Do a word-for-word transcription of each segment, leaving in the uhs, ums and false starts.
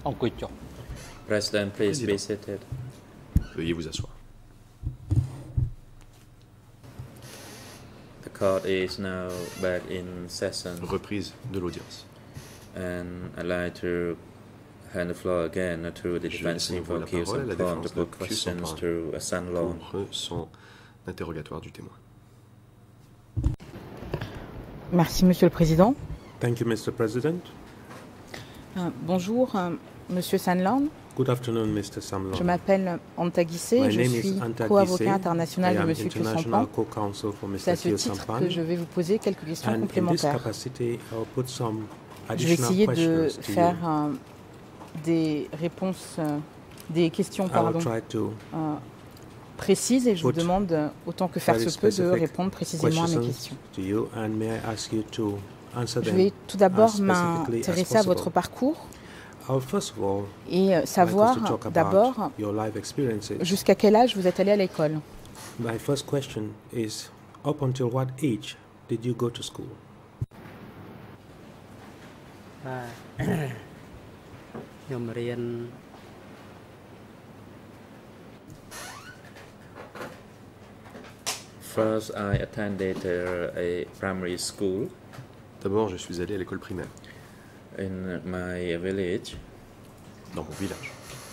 អង្គុយចុះ President, please be Président. seated. Veuillez vous asseoir. The court is now back in session, Reprise de l'audience. and I'd like to hand the floor again to the Je defense laisse team for la Q parole à la Sampon to défense put de Q questions Sampon to San Lon. Pour son interrogatoire du témoin. Merci, Monsieur le Président. Thank you, Mister President. Euh, bonjour, euh, Monsieur Sanlorn. Good afternoon, Mister Samlon. Je m'appelle Anta Guissé, My je name suis is Anta co-avocat Guissé. international I de am Monsieur international Kyosampan. co-counsel for C'est à Mister ce titre Kyosampan. que je vais vous poser quelques questions And in this complémentaires. capacity, I'll put some Je vais additional essayer de questions to faire you. euh, des réponses, euh, des questions I will pardon, try to euh, précises et je vous put demande, euh, autant que faire very se peut, de specific répondre précisément à mes questions questions. to you, and may I ask you to answer Je them vais tout d'abord as specifically as m'intéresser à votre possible. parcours I'll first of all et euh, like us to savoir talk about d'abord your life experiences. jusqu'à quel âge vous êtes allé à l'école. My first question is, up until what age did you go to school? បាទខ្ញុំរៀន First, I attended uh, a primary school D'abord, je suis allé à l'école primaire, in my village, dans mon village.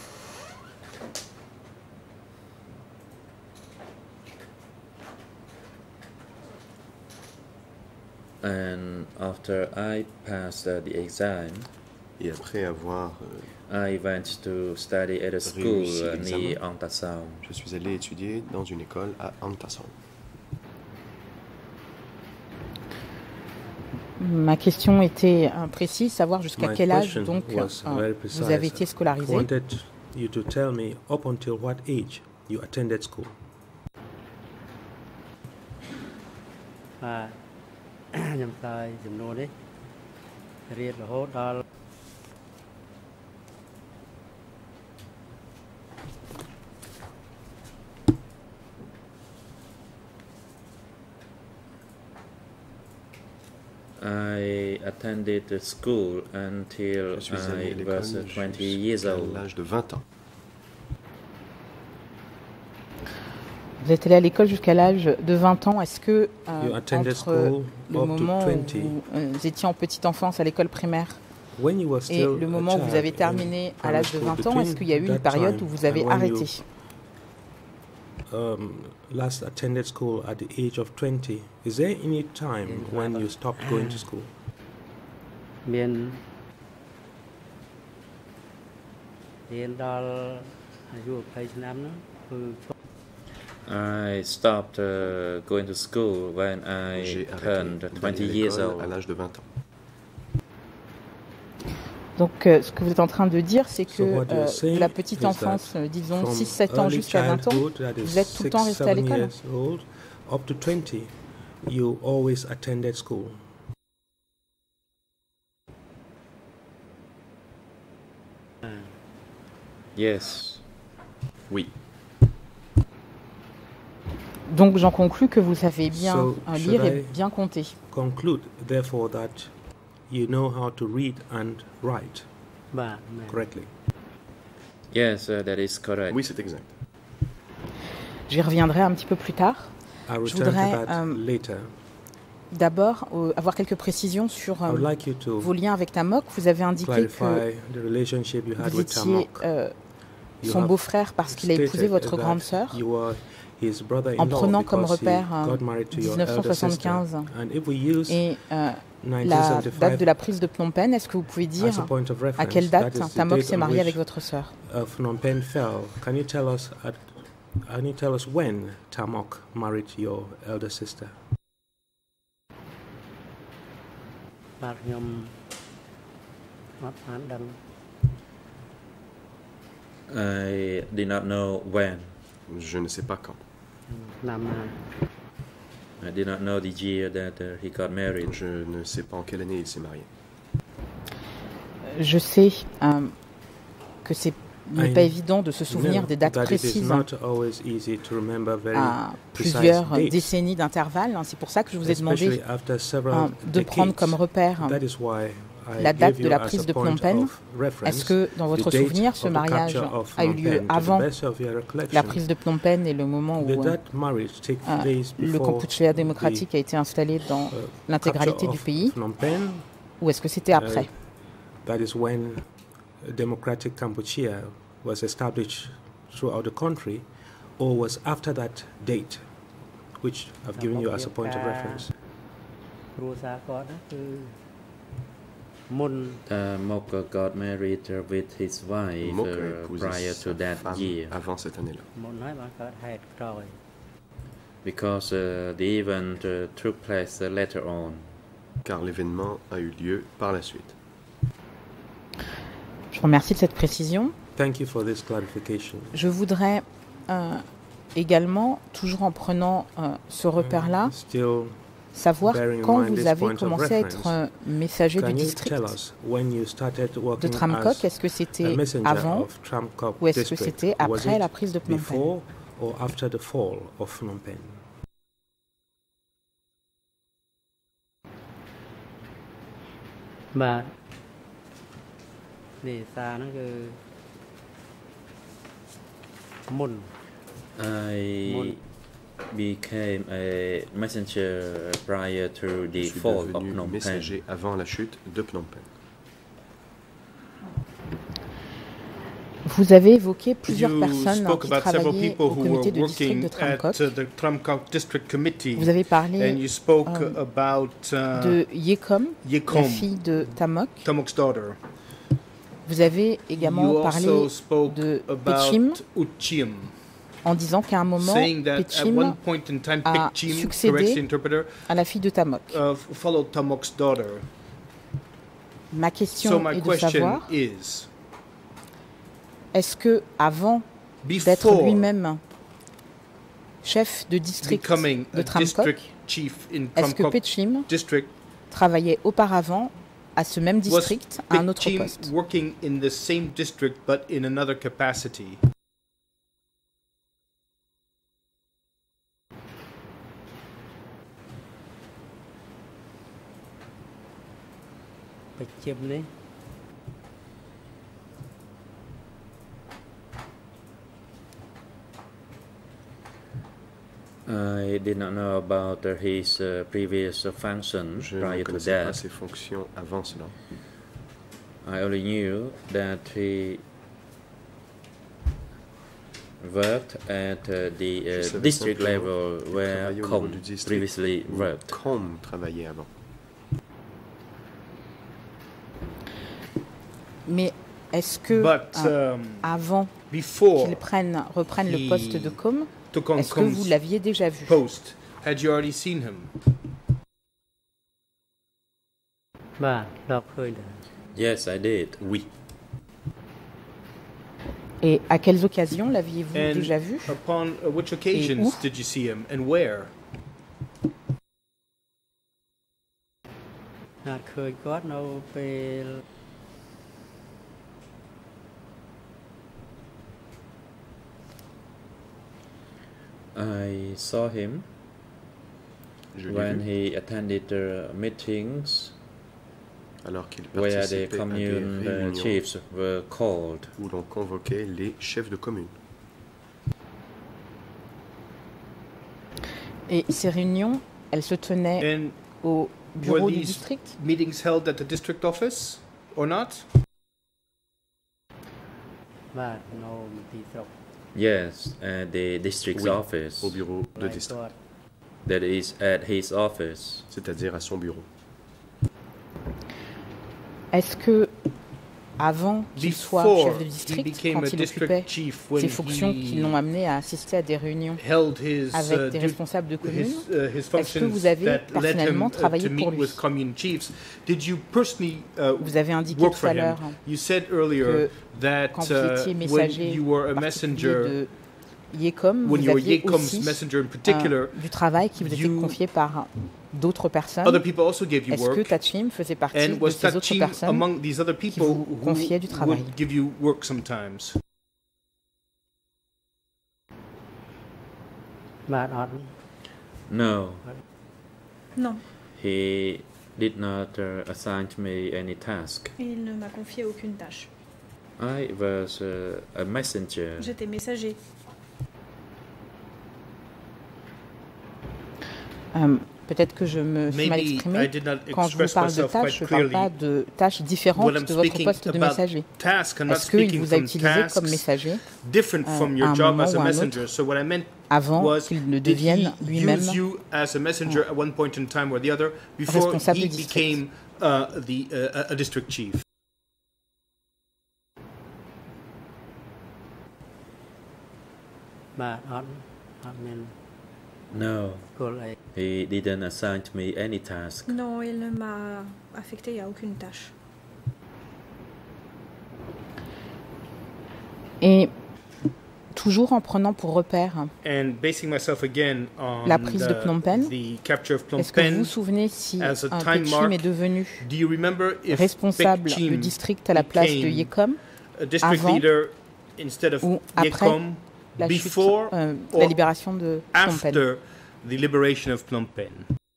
and after I passed uh, the exam, Et après avoir, euh, I went to study at a school Réussi uh, l'examen. near Antasao. je suis allé étudier dans une école à Antasao. Ma question était euh, précise, savoir jusqu'à My quel âge question donc was euh, very vous precise. avez été I scolarisé. wanted you to tell me up until what age you attended school. បាទខ្ញុំឆ្លើយចំនួននេះរៀនរហូតដល់ I attended the school until Je suis allé à I l'école was uh, twenty years jusqu'à old. l'âge de vingt ans. Vous êtes allé à l'école jusqu'à l'âge de vingt ans. Est-ce que euh, You attended entre school le up to moment où twenty. vous euh, étiez en petite enfance à l'école primaire When you were et still le a moment où vous avez child terminé in à l'âge de primary vingt school, ans, est-ce qu'il y a eu une between période that où vous time avez and when you, arrêté? um, last attended school at the age of twenty? Is there any time when you stopped going to school? មានរៀនដល់អាយុยี่สิบឆ្នាំហ្នឹងគឺ I stopped uh, going to school when I J'ai arrêté turned d'aller twenty à years l'école à old. l'âge de vingt ans. Donc euh, ce que vous êtes en train de dire, c'est que So what you're euh, saying de la petite is that enfance, euh, disons From six sept ans early jusqu'à vingt ans, childhood, that is vous êtes tout le temps six, resté à seven l'école. years old, up to twenty, you always attended school. Yes. Oui. Donc j'en conclus que vous savez bien So, euh, should lire et I- bien compter. Conclude, therefore, that you know how to read and write បាទមែន correctly. Yes, uh, that is correct. Oui, c'est exact. J'y reviendrai un petit peu plus tard. I Je return voudrais, to that euh, later. D'abord, euh, avoir quelques précisions sur I would euh, like you to vos liens avec Tamok. Vous avez indiqué que clarify the relationship you had vous with étiez Tamok. euh, You son have beau-frère parce qu'il a épousé stated votre that grande sœur. you were his brother-in-law en prenant comme because he repère, euh, got married to your dix-neuf cent elder sister. soixante-quinze. And if we use Et euh, la nineteen date de seventy-five la prise de Phnom Penh, est-ce que vous pouvez dire as a point of à reference, quelle that date is the Tamok date s'est on marié which, avec votre sœur? uh, Phnom Penh fell. Can you tell us at, can you tell us when Tamok married your elder sister? បាទខ្ញុំអត់បានដឹង I did not know when. Je ne sais pas quand. ឆ្នាំណា I did not know the year that uh, he got married. Je ne sais pas en quelle année il s'est marié. Je sais euh, que c'est n'est I pas évident de se souvenir know des dates that it is précises not always easy to remember very à precise plusieurs dates, décennies d'intervalle. C'est pour ça que je vous ai demandé especially after several euh, de prendre decades. comme repère That is why I la date gave de you la as prise a de point Phnom Penh, of reference, est-ce que dans votre the date souvenir, ce of the mariage capture of a eu Phnom lieu Penh, to the avant best of your la recollection? prise de Phnom Penh et le moment où Did euh, that marriage take euh, place le before Kampuchea the démocratique a été installé dans uh, l'intégralité capture du of pays, Phnom Penh? ou est-ce que c'était après? Uh, that is when a democratic Kampuchea was established throughout the country, or was after that date, which I've given you as a point of reference. គ្រួសារគាត់ណាគឺមុន Tamok got married uh, with his wife Mok a uh, épousé prior sa to that femme year avant cette année-là. មុនហើយបានកើតហេតុក្រោយ because uh, the event uh, took place uh, later on. Car l'événement a eu lieu par la suite. Je vous remercie de cette précision. Thank you for this clarification. Je voudrais euh, également, toujours en prenant euh, ce repère-là, Still, savoir bearing in quand mind vous this avez point of commencé à reference, être euh, messager du can you district tell us when you started de working Tramcock. as Est-ce que a c'était messenger avant of Tramcock ou est-ce que district? c'était Was après it la prise de Phnom Penh? before or after the fall of Phnom Penh? But នេះសារហ្នឹងគឺមុន I became a messenger prior to the Je suis fall of devenu Phnom Penh. messager avant la chute de Phnom Penh. Vous avez évoqué plusieurs You personnes spoke qui about several travaillaient people au who comité were de district working de at Tramcock. uh, the Tramcock District Committee, Vous avez parlé and you spoke um, about uh, de Yekom, la Yekom, fille de Tamok. Tamok's daughter. Vous avez également You parlé also spoke de about Pechim, Uchim, en disant qu'à un moment, saying that at one Pechim point in time, a Pechim, succédé corrects the interpreter, à la fille de Tamok. uh, followed Tamok's daughter. Ma So question my est de question savoir, is, est-ce que avant d'être before lui-même chef de district becoming de a Tramcock, district chief in est-ce que Tramcock Pechim District, travaillait auparavant à ce même was district à un autre Pechim poste? working in the same district but in another capacity? Pechimនេះ I did not know about uh, his uh, previous uh, function Je ne prior to connaissais pas that. ses fonctions avant cela. I only knew that he worked at uh, the Je uh, savais district simplement level qu'il where travaillait au niveau Com du district previously où worked. Com travaillait avant. Mais est-ce que But euh, um, avant before qu'il prenne, reprenne le he poste de com, took on est-ce que vous Com's l'aviez déjà vu? post, had you already seen him? បាទដល់ឃើញដែរ Yes, I did. Oui. Et à quelles occasions l'aviez-vous And déjà vu? upon uh, which occasions où? did you see him, and where? អាចឃើញគាត់នៅពេល I saw him Je l'ai when vu he attended uh, meetings alors qu'il where the participait à des commune uh, réunions chiefs were called. où l'on convoquait les chefs de commune. Et ces réunions, elles se tenaient And au bureau were du these district? meetings held at the district office or not? បាទនៅមន្ទីរស្រុក Yes, at the district Oui, office. au bureau de ហើយ district, គាត់ That is at his office. c'est-à-dire à son bureau. Est-ce que avant qu'il soit Before chef de he district, became quand a il occupait district chief, when ces fonctions qui l'ont he amené à assister à des réunions held his avec uh, des du- responsables de communes, his, uh, his est-ce que functions vous avez that led him personnellement uh, travaillé to pour meet lui? with commune chiefs, did you personally uh, Vous avez indiqué work tout for à him? l'heure You said earlier that quand vous uh, étiez when messager you were a particulier messenger, de Yekom, when vous you were aviez Yekom's aussi messenger in euh, particular, du travail qui vous était you- confié par d'autres personnes. other people also gave you Est-ce que work. Tachim faisait partie And de was ces autres Tachim personnes? among these other people vous who confiaient du travail? would give you work sometimes? បាទអត់ No, Non. he did not uh, assign me any task. Et il ne m'a confié aucune tâche. I was uh, a messenger. J'étais messager. Euh, Peut-être que je me suis mal Maybe I exprimée. did not Quand je vous express parle de myself tâches, quite je ne parle clearly. pas de tâches différentes When I'm de votre speaking poste de about messager. task, I'm not Est-ce qu'il speaking vous a from utilisé comme tasks messager different from euh, à your un job moment as a ou à un messenger. autre So what I meant avant was, qu'il ne did he devienne lui-même use you as a messenger at one point in time or the other before responsable he du district? became uh, the uh, a district chief? But not, not mean No, call a he didn't assign me any task. Non, il ne m'a affecté à aucune tâche. Et toujours en prenant pour repère, And basing myself again on La prise de the, Phnom Penh. the capture of Phnom est-ce que vous Penh, vous souvenez si as a un time Pechim mark, est devenu do you remember if responsable Pechim du district à la place de became Yekom a district avant leader instead of ou après Yekom la, chute, before euh, or la libération de Phnom Penh? after the liberation of Phnom Penh?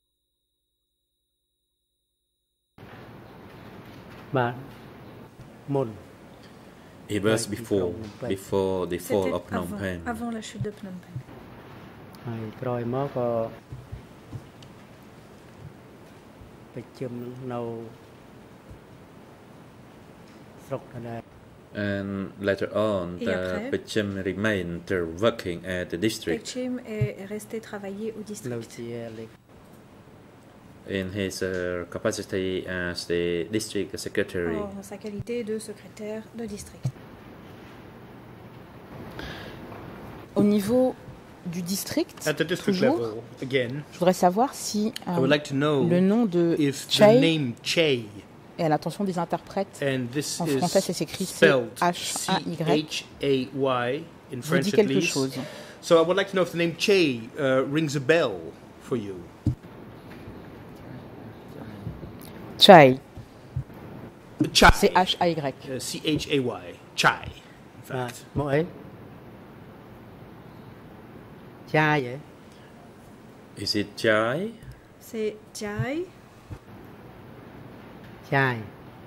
but Mun It was Right, before, before- before the fall C'était of Phnom avant, Penh. avant la chute de Phnom Penh. ហើយក្រោយមកក៏ប្រជុំនៅស្រុកដែរ And later on, Et the après? Pechim remained uh, working at the district Pechim est resté travailler au នៅ district ជាលេខ in his uh, capacity as the district secretary. en sa qualité de secrétaire de district. Au niveau du district, At the district toujours, level, again, je voudrais savoir si I would euh, like to know le nom de if the Chey name Chey, est à l'attention des interprètes. and this En is français, ça s'écrit spelled C H A Y. C H A Y in Vous French dit at quelque least. chose. So I would like to know if the name Chey uh, rings a bell for you. Chai, Chai. C H A Y. Uh, C H A Y. Chai. In បាទ fact. មកអីចាយហ៎ Is it Jai? C'est Jai. ចាយ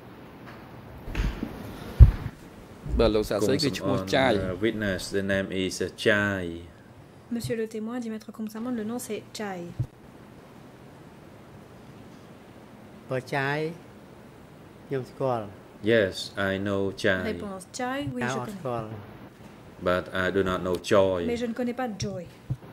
បើលោកសាស្ត្រីគឺឈ្មោះចាយ Uh, witness, the name is uh, Jai. Monsieur le témoin dit maître Komsamon, le nom c'est Jai. បើចាយខ្ញុំស្គាល់ Yes, I know Jai, Réponse Jai, oui ចៅ je អត់ connais. ស្គាល់ but I do not know Joy. Mais je ne connais pas Joy.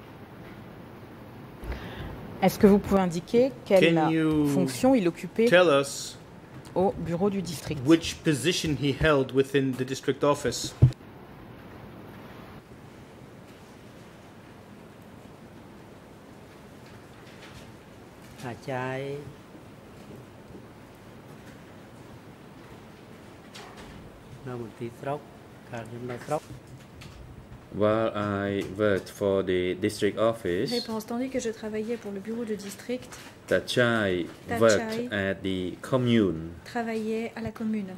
Est-ce que vous pouvez indiquer quelle Can you fonction il occupait Tell us au bureau du district? which position he held within the district office. អាចារ្យនៅមន្ទីរស្រុកកាលខ្ញុំនៅស្រុក While I worked for the district office, Réponse tandis que je travaillais pour le bureau de district, Tachai Tachai. worked at the commune. travaillait à la commune.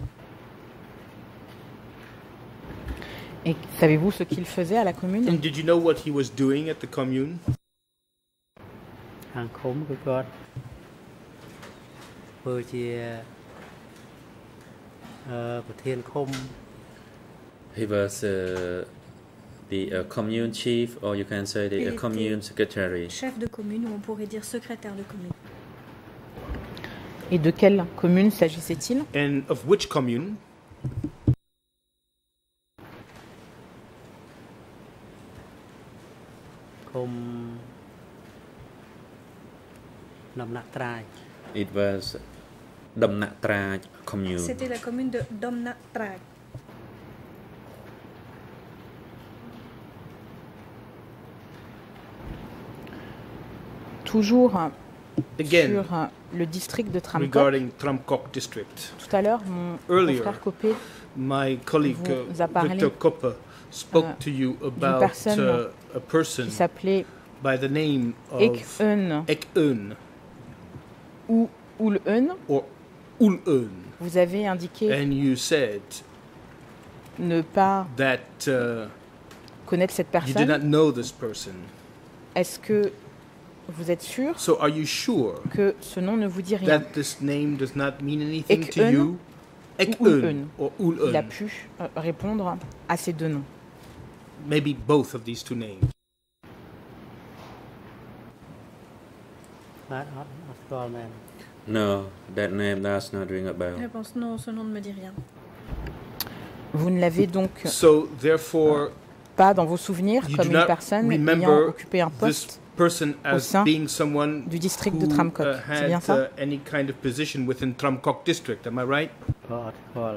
Et savez-vous ce qu'il faisait à la commune? And did you know what he was doing at the commune? ខាងឃុំគឺគាត់ធ្វើជាអឺប្រធានឃុំ He was uh, the uh, commune chief, or you can say the Il uh, était commune secretary. Chef de commune, ou on pourrait dire secrétaire de commune. Et de quelle commune s'agissait-il? And of which commune? Khum Nam Nạc Trai. It was Dam Nak Traj commune. C'était la commune de Domna Trag. Toujours euh, Again, sur euh, le district de Tramkok. regarding Tramkok district. Tout à l'heure, mon Earlier, frère Copé My colleague vous uh, a parlé, Victor Koppa spoke euh, to you about personne uh, a person qui s'appelait by the name of Ek-eun Ek-eun ou Ul-eun. or Ul-eun. Vous avez indiqué And you said ne pas that uh, connaître cette you did personne. not know this person. Est-ce que vous êtes sûr So are you sure que ce nom ne vous dit rien? that this name does not mean anything to Ek-un you? ou Ul-un? Ek-un or Il a Ul-un? pu euh, répondre à ces deux noms. Maybe both of these two names. បាទអត់អត់ស្គាល់មែន No, that name does not ring a bell. Réponse non, ce nom ne me dit rien. Vous ne l'avez donc So therefore, pas dans vos souvenirs you comme do une not personne ayant remember occupé un this poste person as sein being someone du district who de Tramcock. uh, C'est bien had ça? uh, any kind of position within Tramcock district. Am I right? ក៏អត់ស្គាល់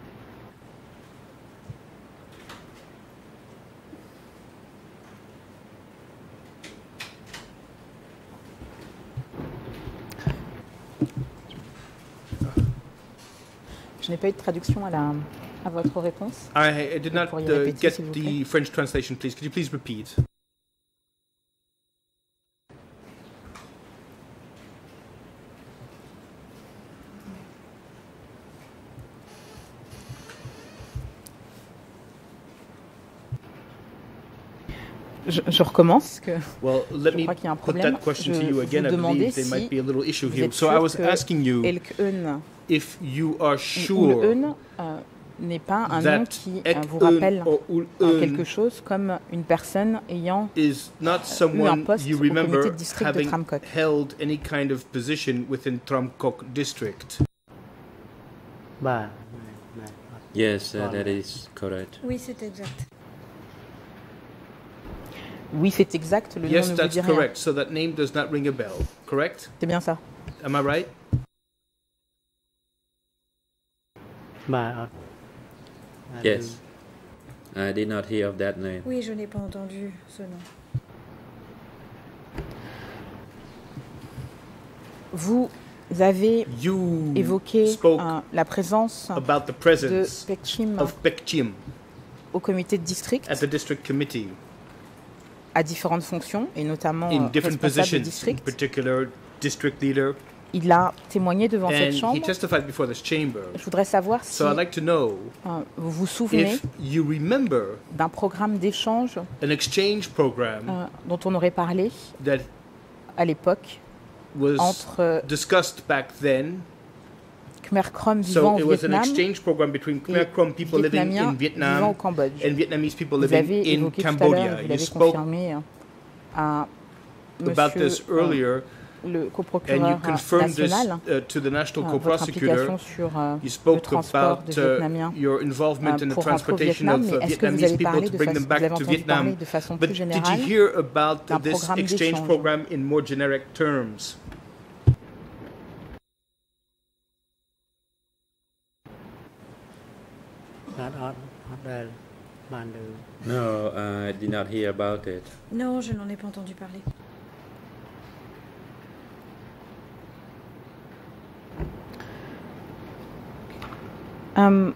Je n'ai pas eu de traduction à, la, à votre réponse. I, I did not Pourriez uh, répéter, get s'il vous the plaît? French translation, please. Could you please repeat? Je, je recommence. Que Well, let Je me crois qu'il y a un put problème. that question Je to you again. vous I demandais believe there si might be a little issue vous here. êtes So I sûr was que asking you Elk-un if you are ou sure Ul-un euh, n'est pas un nom that qui euh, vous Ek-un rappelle or euh, Ul-un quelque chose comme une personne ayant is not eu un someone poste you au comité remember de district de having Tramcock. held any kind of position within Tramcock district. បាទណែណែអត់ Yes, uh, that is correct. Oui, c'est exact. Oui, c'est exact, le Yes, nom ne vous that's dit rien. correct. So that name does not ring a bell, correct? C'est bien ça. Am I right? បាទអត់អត់ Yes. I did not hear of that name. Oui, je n'ai pas entendu ce nom. Vous avez You évoqué spoke euh, la présence about the de presence Pekchim of Pekchim au comité de district at the district committee à différentes fonctions et notamment in euh, different responsable de positions, in district. particular district leader, Il a témoigné devant cette and he chambre. testified before this chamber. Je voudrais savoir si So I'd like to know euh, vous vous souvenez if you remember d'un programme d'échange an exchange program euh, dont on aurait parlé that à l'époque was entre euh, discussed back then. Khmer Krom vivant So it au was an Vietnam exchange program between Khmer et Krom people living Vietnamiens in vivant au Vietnam Cambodge. and Vietnamese people Vous living avez in évoqué tout à l'heure, Cambodia. vous You l'avez spoke confirmé euh, à about monsieur this euh, earlier, le and you coprocureur confirmed this national, uh, to the national euh, votre co-prosecutor. implication sur euh, You le spoke transport about de uh, Vietnamiens your involvement euh, in the pour rentrer au transportation Vietnam, of mais uh, est-ce que vous Vietnamese avez people parlé to de bring them façon, vous avez back to entendu parler Vietnam. de façon But plus did you générale hear about d'un this programme exchange d'échange? program in more generic terms? ។ អត់អត់អត់ដែលបានឮ No, I did not hear about it. Non, je n'en ai pas entendu parler. Euh,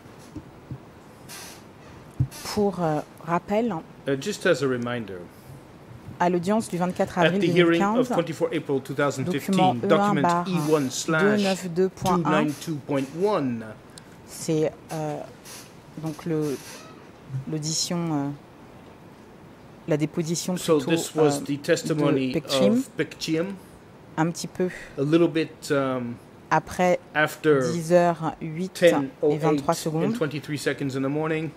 pour euh, rappel, Uh, just as a reminder, à l'audience du vingt-quatre at avril the hearing of deux mille quinze, twenty-four April document twenty fifteen, E un document barre E one deux slash neuf deux point two un, nine two point one, c'est euh, donc le l'audition, euh, la déposition so plutôt this was euh, the testimony Pekchim. of Pekchim, un petit peu a little bit um, après after dix heures huit ten oh et vingt-trois eight secondes. and twenty-three seconds in the morning,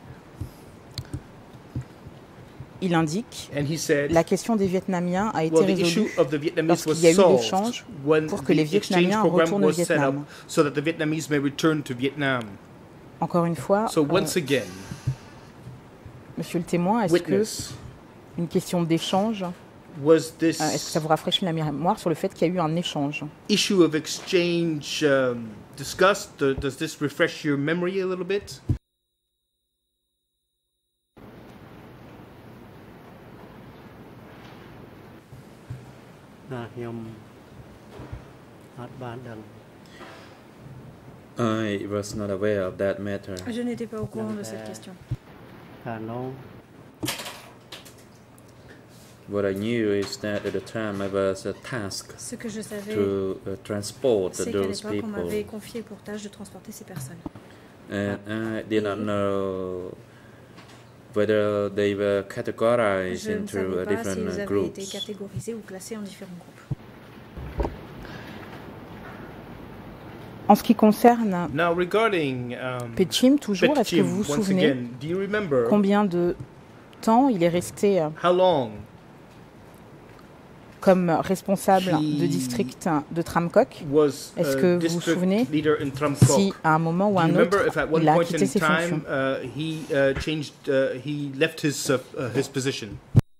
Il indique and he said, la question des Vietnamiens a été well, the issue résolue of the Vietnamese was lorsqu'il y a eu solved l'échange when pour que les the exchange Vietnamiens program retournent au was set up Vietnam. so that the Vietnamese may return to Vietnam. Encore une fois, So euh, once again, monsieur le témoin, est-ce que witness, une question d'échange, was euh, est-ce que ça this vous rafraîchit la mémoire sur le fait qu'il y a eu un échange? issue of exchange um, discussed? Uh, Does this refresh your memory a little bit? ណាខ្ញុំអត់បានដឹង I was not aware of that matter. Je n'étais pas au courant de cette question. ថាណូ What I knew is that at the time I was uh, tasked Ce que je savais, to uh, transport c'est qu'à those l'époque, on people, m'avait confié pour tâche de transporter ces personnes. and I did not know whether they were categorized Je ne into savais uh, pas different s'ils uh, avaient été groups. catégorisés ou classés en différents groupes. En ce qui concerne Now regarding um, Petchim, toujours, est-ce que Petchim, vous vous once souvenez again, do you remember combien de temps il est resté euh, how long comme responsable He de district de Tramcock? was Est-ce uh, que vous vous district souvenez leader in Tramcock? Si à un moment ou Do à you un remember autre, if at one il a point quitté in ses fonctions? time uh, he uh, changed, uh, he left his uh, uh, his position?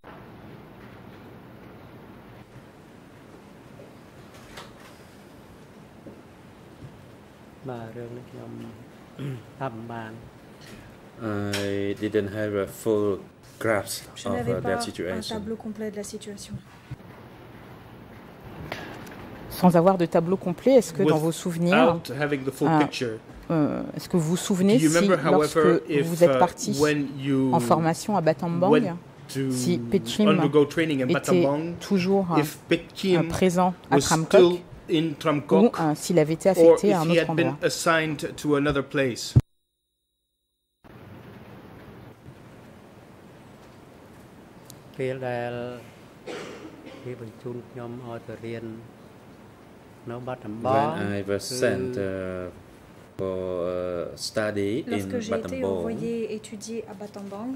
I didn't have a full grasp Je of n'avais uh, pas that un situation. tableau complet de la situation. Sans avoir de tableau complet, est-ce que dans vos souvenirs, Without having the full Ah. picture, euh, est-ce que vous vous souvenez do you si remember, lorsque however, if vous êtes uh, parti when you en formation à Battambang, went to si Petchim undergo training in était Battambang, toujours euh, if Petchim présent à was Tramcock still in ou Tramcock, euh, s'il avait été or affecté if à un he autre had been endroit? assigned to another place. When I was sent uh, for uh, study in Lorsque j'ai été Battambang, envoyée étudier à Battambang,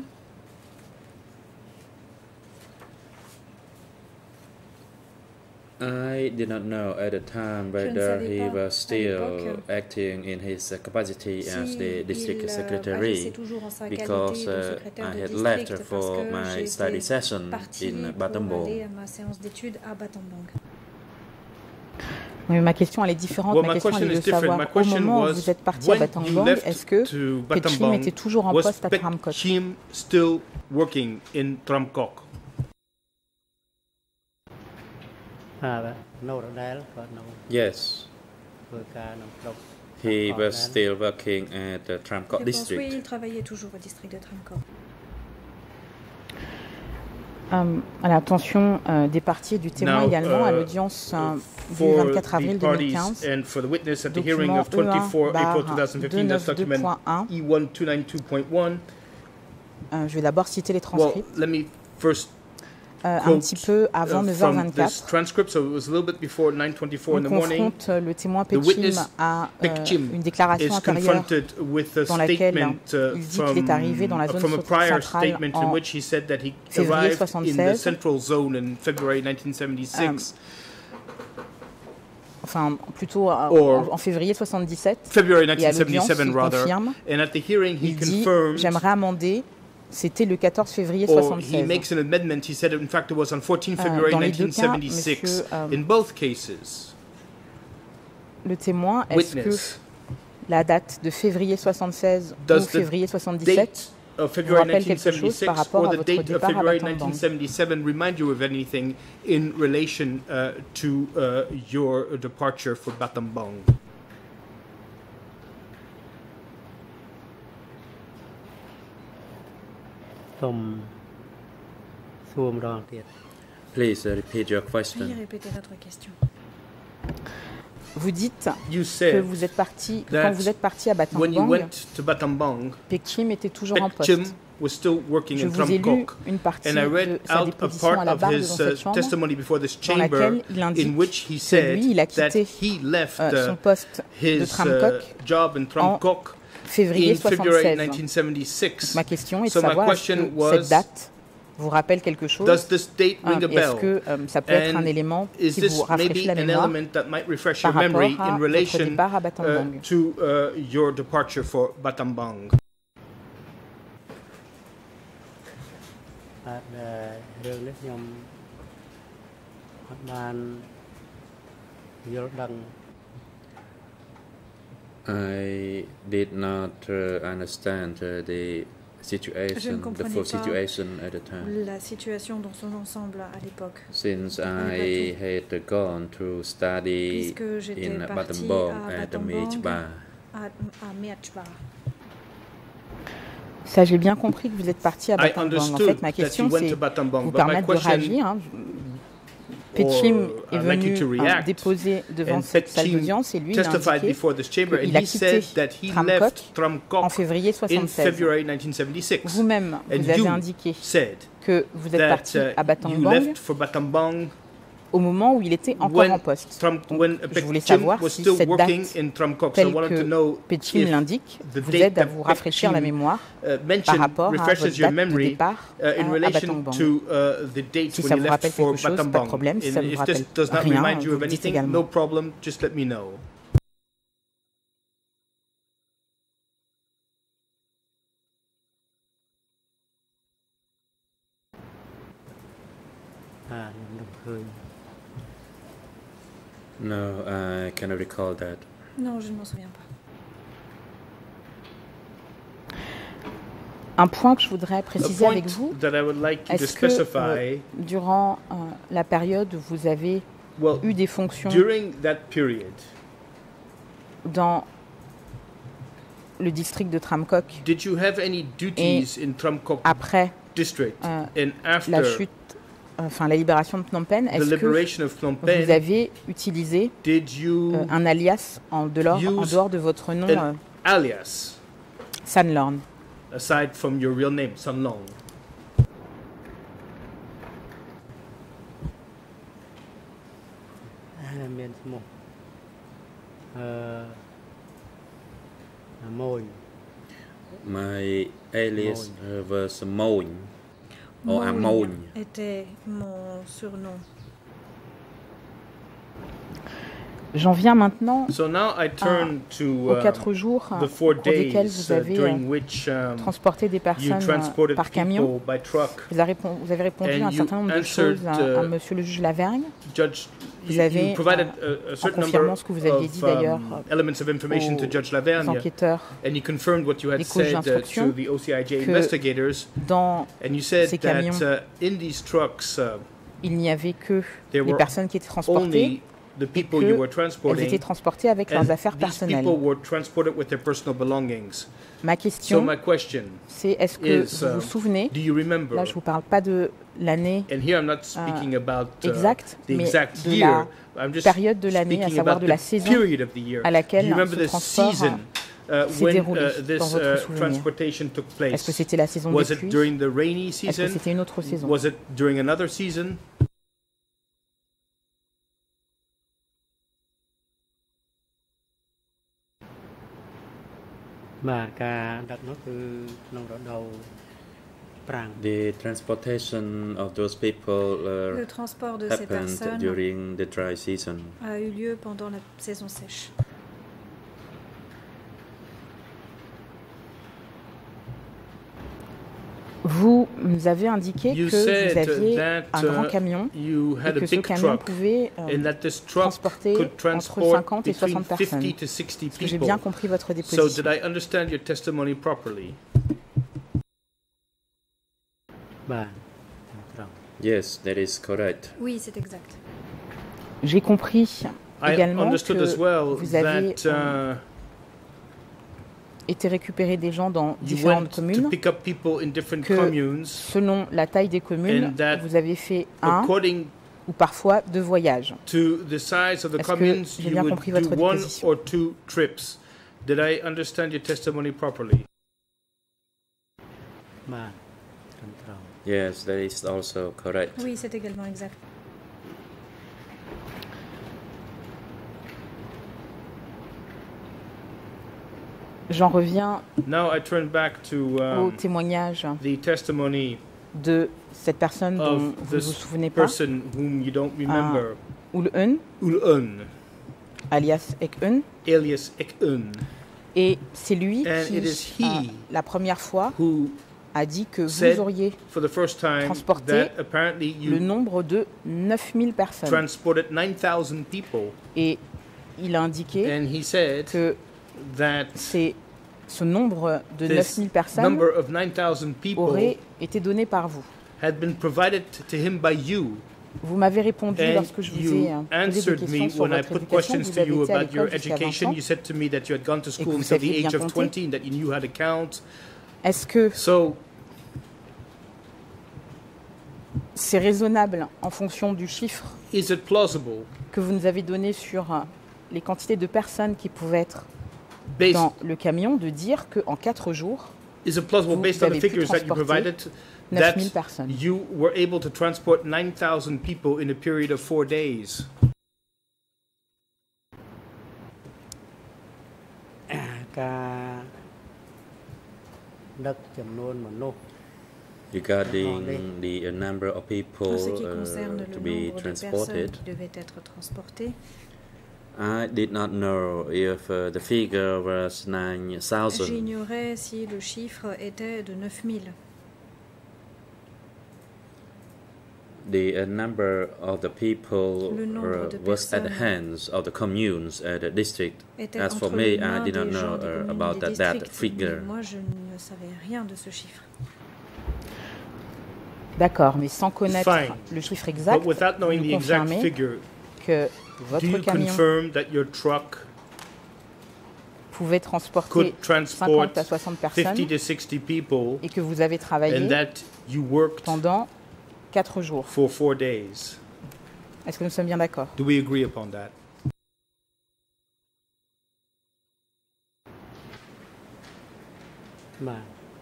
I did not know at the time Je ne whether savais he pas à was still l'époque acting in his uh, capacity as si the district il, euh, agissait secretary, toujours en sa because qualité de uh, secrétaire I de had district left parce for que my study j'étais session partie in pour Battambang. aller à ma séance d'études à Battambang. Oui, ma question elle est différente. Well, ma my question elle question est is de different. savoir My au question moment où was, vous êtes parti à when you Battambang, left est-ce que to Petchim Battambang, était toujours en was poste à Tramcock? Petchim still working in Tramcock? Yes, he was still working at the Tramcock Je pense, oui, district. il travaillait toujours au district de Tramcock. Euh, à l'attention euh, des parties et du témoin Now, également à uh, l'audience euh, du For vingt-quatre avril the deux mille parties quinze, and for the witness at the hearing document of twenty-four E un April twenty fifteen, deux that's neuf deux document point un. E one two nine two point one. Euh, je vais d'abord citer les Well, transcripts. let me first Euh, un quote petit peu avant uh, neuf heures from this vingt-quatre. transcript, so it was a little bit before nine twenty-four in On the morning. confronte euh, le témoin The Petchim witness, à euh, Petchim, une déclaration is antérieure confronted with a dans laquelle statement uh, il dit from, qu'il est arrivé dans la zone from a prior centrale statement in en which he said that he février arrived in the soixante-seize. central zone in February nineteen seventy-six. Enfin, plutôt euh, Or- en, en février soixante-dix-sept. February Et à nineteen l'audience, seventy-seven, il rather. confirme, And at the hearing, he il dit confirmed, j'aimerais amender. C'était le quatorze février or he soixante-seize. makes an amendment. He said, in fact, it was on fourteen Euh, February dans les deux nineteen cas, seventy-six. monsieur, euh, In both cases, Le témoin, est-ce que witness, la date de février soixante-seize ou Does the février soixante-dix-sept date of February rappelle quelque chose nineteen seventy-six par rapport or à the votre date of départ à February Battambang? nineteen seventy-seven remind you of anything in relation uh, to uh, your departure for Battambang? Please uh, repeat your Veuillez question. répéter votre question. Vous dites You que said vous êtes parti, that quand vous êtes parti à when you Battambang, went to Battambang, Petchim était toujours en poste. Petchim was still working Je in vous ai lu Tramcock. une partie And I de read sa out a déposition à part la of barre devant his cette uh, chambre, testimony before this dans chamber laquelle il in indique which he que said lui, il a that quitté he left euh, son uh, poste de his uh, Tramcock job in Tramcock février in February soixante-seize. nineteen seventy-six. Ma question est de So my savoir est-ce question que was, cette date vous rappelle quelque chose? Does this date Hein, ring a et Est-ce bell? que euh, ça peut être And un élément Is qui this vous rafraîchit maybe la an mémoire element that might refresh par your rapport memory à in votre relation départ à uh, Battambang? to uh, your departure for Battambang? I did not uh, understand uh, the Je ne situation, the comprenais full pas situation at the time. la situation dans son ensemble à l'époque. Since Je comprenais I pas had gone to study Puisque j'étais in partie Battambang à at the Battambang, Mejba. à, à Meachba. Ça, j'ai bien compris que vous êtes parti à I Battambang. En understood fait, ma that you question, went c'est to Battambang, vous but my permettre de question réagir. Hein. Petchim or est I'd like you venu to euh, react. déposer devant And cette salle Petchim d'audience et lui il a testified indiqué before this chamber, and qu'il a he said quitté that he Tram left Coq Tram en Coq février in soixante-seize. February nineteen seventy-six. Vous-même, And vous avez you indiqué said que vous êtes that parti uh, à you Battambang left for Battambang au moment où il était encore when en poste. Tram, Donc, when je voulais Petchim savoir was si still cette working date, in Tram Coq. So I telle wanted to que know Petchim if l'indique, the vous date aide à that vous rafraîchir la Petchim, mémoire uh, par mentioned rapport à refreshes votre your date de memory départ uh, in à, à relation Battambang. to uh, the dates Si when ça you vous left rappelle for quelque chose, pas de Battambang. problème. Si And ça vous if rappelle this does not rien, remind you vous of le dites anything, également. no problem, just let me know. À những đồng khơi. No, I cannot recall that. Non, je ne m'en souviens pas. Un point que je voudrais A préciser point avec vous, that I would like you to est-ce que specify, euh, durant euh, la période où vous avez well, eu des fonctions during that period, dans le district de Tram Coq did you have any duties in Tram Coq après district euh, and after la chute, enfin la libération de Phnom Penh, the est-ce que liberation of Phnom vous Penh? avez utilisé Did you euh, un alias en dehors, en use dehors de votre nom an euh, alias San Lorne? aside from your real name, Sun Long? À, miền một. Ờ, à, mồi. My alias uh, was Moin. Or Moin Amoin. était mon surnom. J'en viens maintenant So now I turn to aux uh, quatre jours euh, the au four cours desquels days vous uh, avez during euh, which um, transporté des you personnes euh, transported par camion. people by truck. Vous avez, répon- vous avez répondu And à un you certain nombre de answered, choses à, à uh, Monsieur le juge Lavergne, Judge, Vous you, avez, you provided euh, a, a en certain confirmant number ce que vous aviez of dit d'ailleurs um, euh, elements of information to aux Judge Lavergne, enquêteurs and you confirmed what you had des couches said uh, to d'instruction the O C I J que investigators, dans and you said ces that camions, uh, in these trucks uh, il n'y avait que there les were personnes qui étaient transportées, only the et people you were qu'elles étaient transporting, transportées avec and leurs affaires these personnelles. people were transported with their personal belongings. Ma So question, my question c'est est-ce que is, vous vous um, souvenez, do you remember? là je ne vous parle pas de l'année And here I'm not speaking about uh, exacte, the mais exact de year. la I'm just période de l'année, à speaking savoir about de la the saison period of the year. à laquelle Do you remember ce the transport season uh, s'est when déroulé uh, dans this votre uh, souvenir? transportation took place? Est-ce que c'était la saison Was des it pluies? during the rainy Est-ce que season? c'était une autre saison? Was it during another season? Và cả đặt nó từ nông độ đầu Prang. The transportation of those people uh, Le transport de ces happened personnes during the dry season. a eu lieu pendant la saison sèche. Vous nous avez indiqué You que vous said aviez that un grand uh, camion you et had a que ce big camion truck pouvait euh, and that this truck transporter could entre transport cinquante et between soixante personnes. fifty to sixty Est-ce que j'ai people. bien compris votre So déposition? did I understand your testimony properly? Bah, tròn. Yes, that is correct. Oui, c'est exact. J'ai compris I également understood as que well vous avez that uh, été récupérer des gens dans you différentes went to communes. pick up people in different que communes Selon la taille des communes, And that vous avez fait un according ou parfois deux voyages. to the size of the Est-ce que communes. j'ai You bien would compris do votre one déposition? or two trips. Did I understand your testimony properly? Bah, tròn tròn. Yes, that is also correct. Oui, c'est également exact. J'en reviens Now I turn back to au um, témoignage the testimony de cette personne dont of vous ne vous this souvenez pas, person whom you don't remember, Ul-un, Ul-un, alias Ek-un. alias Ek-un, Et c'est lui And qui, it is he euh, la première fois, who a dit que said vous auriez for the first time transporté that apparently le you nombre de neuf mille personnes. transported nine thousand people. Et il a indiqué And he said que that c'est ce nombre de neuf this mille personnes number of nine thousand people aurait été donné par vous. had been provided to him by you. Vous m'avez répondu And lorsque je vous ai you euh, posé des answered questions me sur when I votre put éducation. questions Vous to avez you été à about your l'école jusqu'à vingt education. ans. You said to me that you had gone to que school vous until the saviez age bien of compter. twenty and that you knew how to count. Est-ce que, So, c'est raisonnable en fonction du chiffre Is it plausible que vous nous avez donné sur euh, les quantités de personnes qui pouvaient être based dans le camion de dire qu'en quatre jours, is it plausible vous based on the avez pu figures that you transporter provided neuf that mille personnes. you were able to transport nine thousand people in a period of four days? Ca đất chấm nôn mà nô Regarding the uh, number of people En ce qui uh, concerne to le be nombre de transported, personnes qui devaient être transportées, I did not know if uh, the figure was nine thousand. j'ignorais si le chiffre était de neuf mille. The uh, number of the people Le nombre uh, de was at the personnes hands of the communes at the district. était As for entre me, les I mains did not des know gens des uh, communes about et that, des that districts, figure. mais moi je ne savais rien de ce chiffre. D'accord, mais sans connaître Fine. le chiffre exact, But without knowing vous the exact confirmez figure, que do votre you camion confirm that your truck pouvait transporter could transport cinquante à soixante personnes fifty to sixty people et que vous avez travaillé and that you worked pendant quatre jours? for four days? Est-ce que nous sommes bien d'accord? Do we agree upon that? mà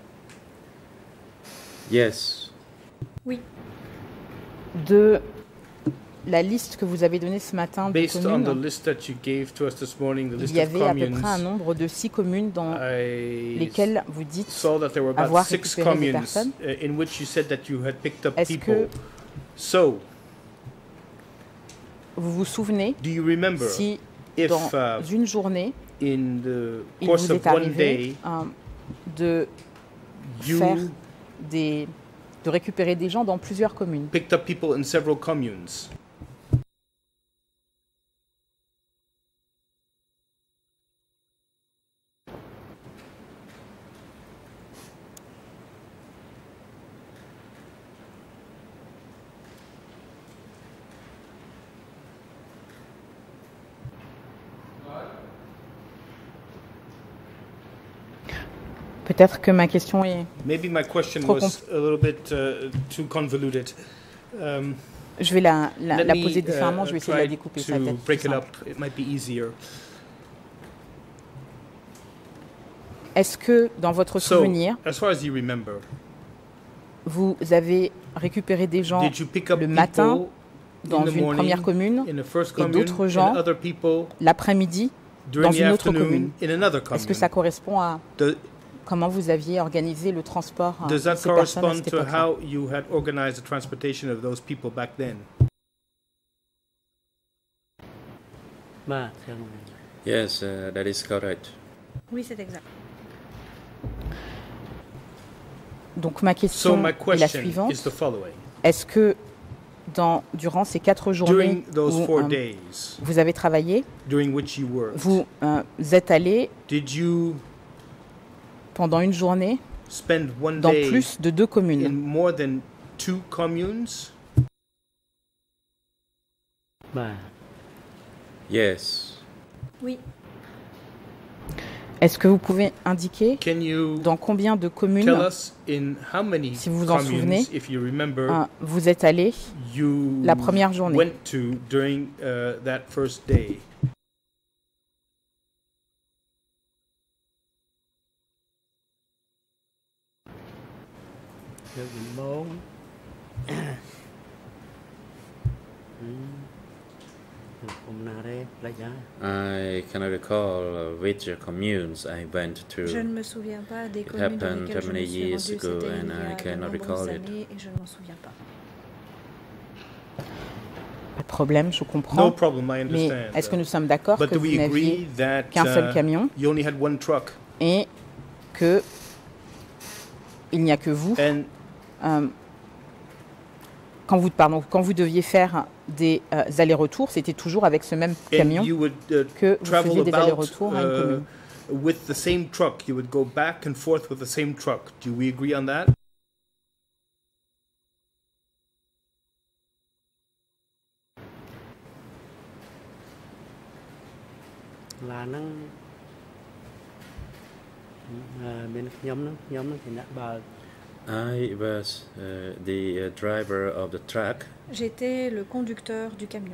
Yes. Oui, De la liste que vous avez donnée ce matin de Based on the communes, list that you gave to us this morning, the il list y of avait à peu communes, près un nombre de six communes dans I lesquelles vous dites saw that there were about avoir six récupéré des communes personnes. uh, in which you said that you had picked up Est-ce people. que So, vous vous souvenez do you remember si if dans uh, une journée, in the il course vous of est one arrivé day euh, de you faire des, de récupérer des gens dans plusieurs communes? picked up people in several communes? Peut-être que ma question est... Maybe my question Trop was a little bit uh, too convoluted. Um, Je vais la, la, let la me, poser différemment, uh, je vais essayer de la try découper, ça va to être plus break it simple. up. It might be easier. Est-ce que, dans votre So, souvenir, as far as you remember, vous avez récupéré des gens did you pick up le matin people dans in the une morning, première commune, in the first et commune, d'autres gens and other people l'après-midi, during dans the une autre afternoon commune? in another commune? Est-ce que ça correspond à Do- comment vous aviez organisé le transport euh, Does de that ces personnes à correspond cette to époque-là? how you had organized the transportation of those people back then? mà thưa ngài. Yes, uh, that is correct. oui, c'est exact. Donc ma So question my est la question suivante. is the following. Est-ce que dans, durant ces quatre journées During those où four euh, days vous avez travaillé, during which you worked, vous euh, êtes allé did you pendant une journée spend one dans day plus de deux in communes? more than two communes? mà Yes. Oui, Est-ce que vous pouvez indiquer Can you dans combien de communes tell us in how many Si vous vous en communes, souvenez, if you remember, euh, vous êtes allé you la première journée? went to during uh, that first day? được bốn được hôm nào đây lấy giá I cannot recall uh, which communes I went to. je ne me souviens pas des It communes dans happened lesquelles je me many suis years rendue. ago C'était and il y I a de cannot nombreuses recall it. années et je ne m'en souviens pas. Pas de problème, je comprends. No problem, I Mais understand. est-ce que nous sommes d'accord But que do vous we n'aviez agree that qu'un seul uh, camion you only had one truck et que il n'y a que vous and euh, quand vous pardon quand vous deviez faire des euh, allers-retours, c'était toujours avec ce même and camion you would uh, que vous travel faisiez des about allers-retours à une uh, commune? with the same truck? You would go back and forth with the same truck. Do we agree on that? là nó à, bên nhóm nó nhóm nó thì đã bà I was uh, the uh, driver of the truck, J'étais le conducteur du camion.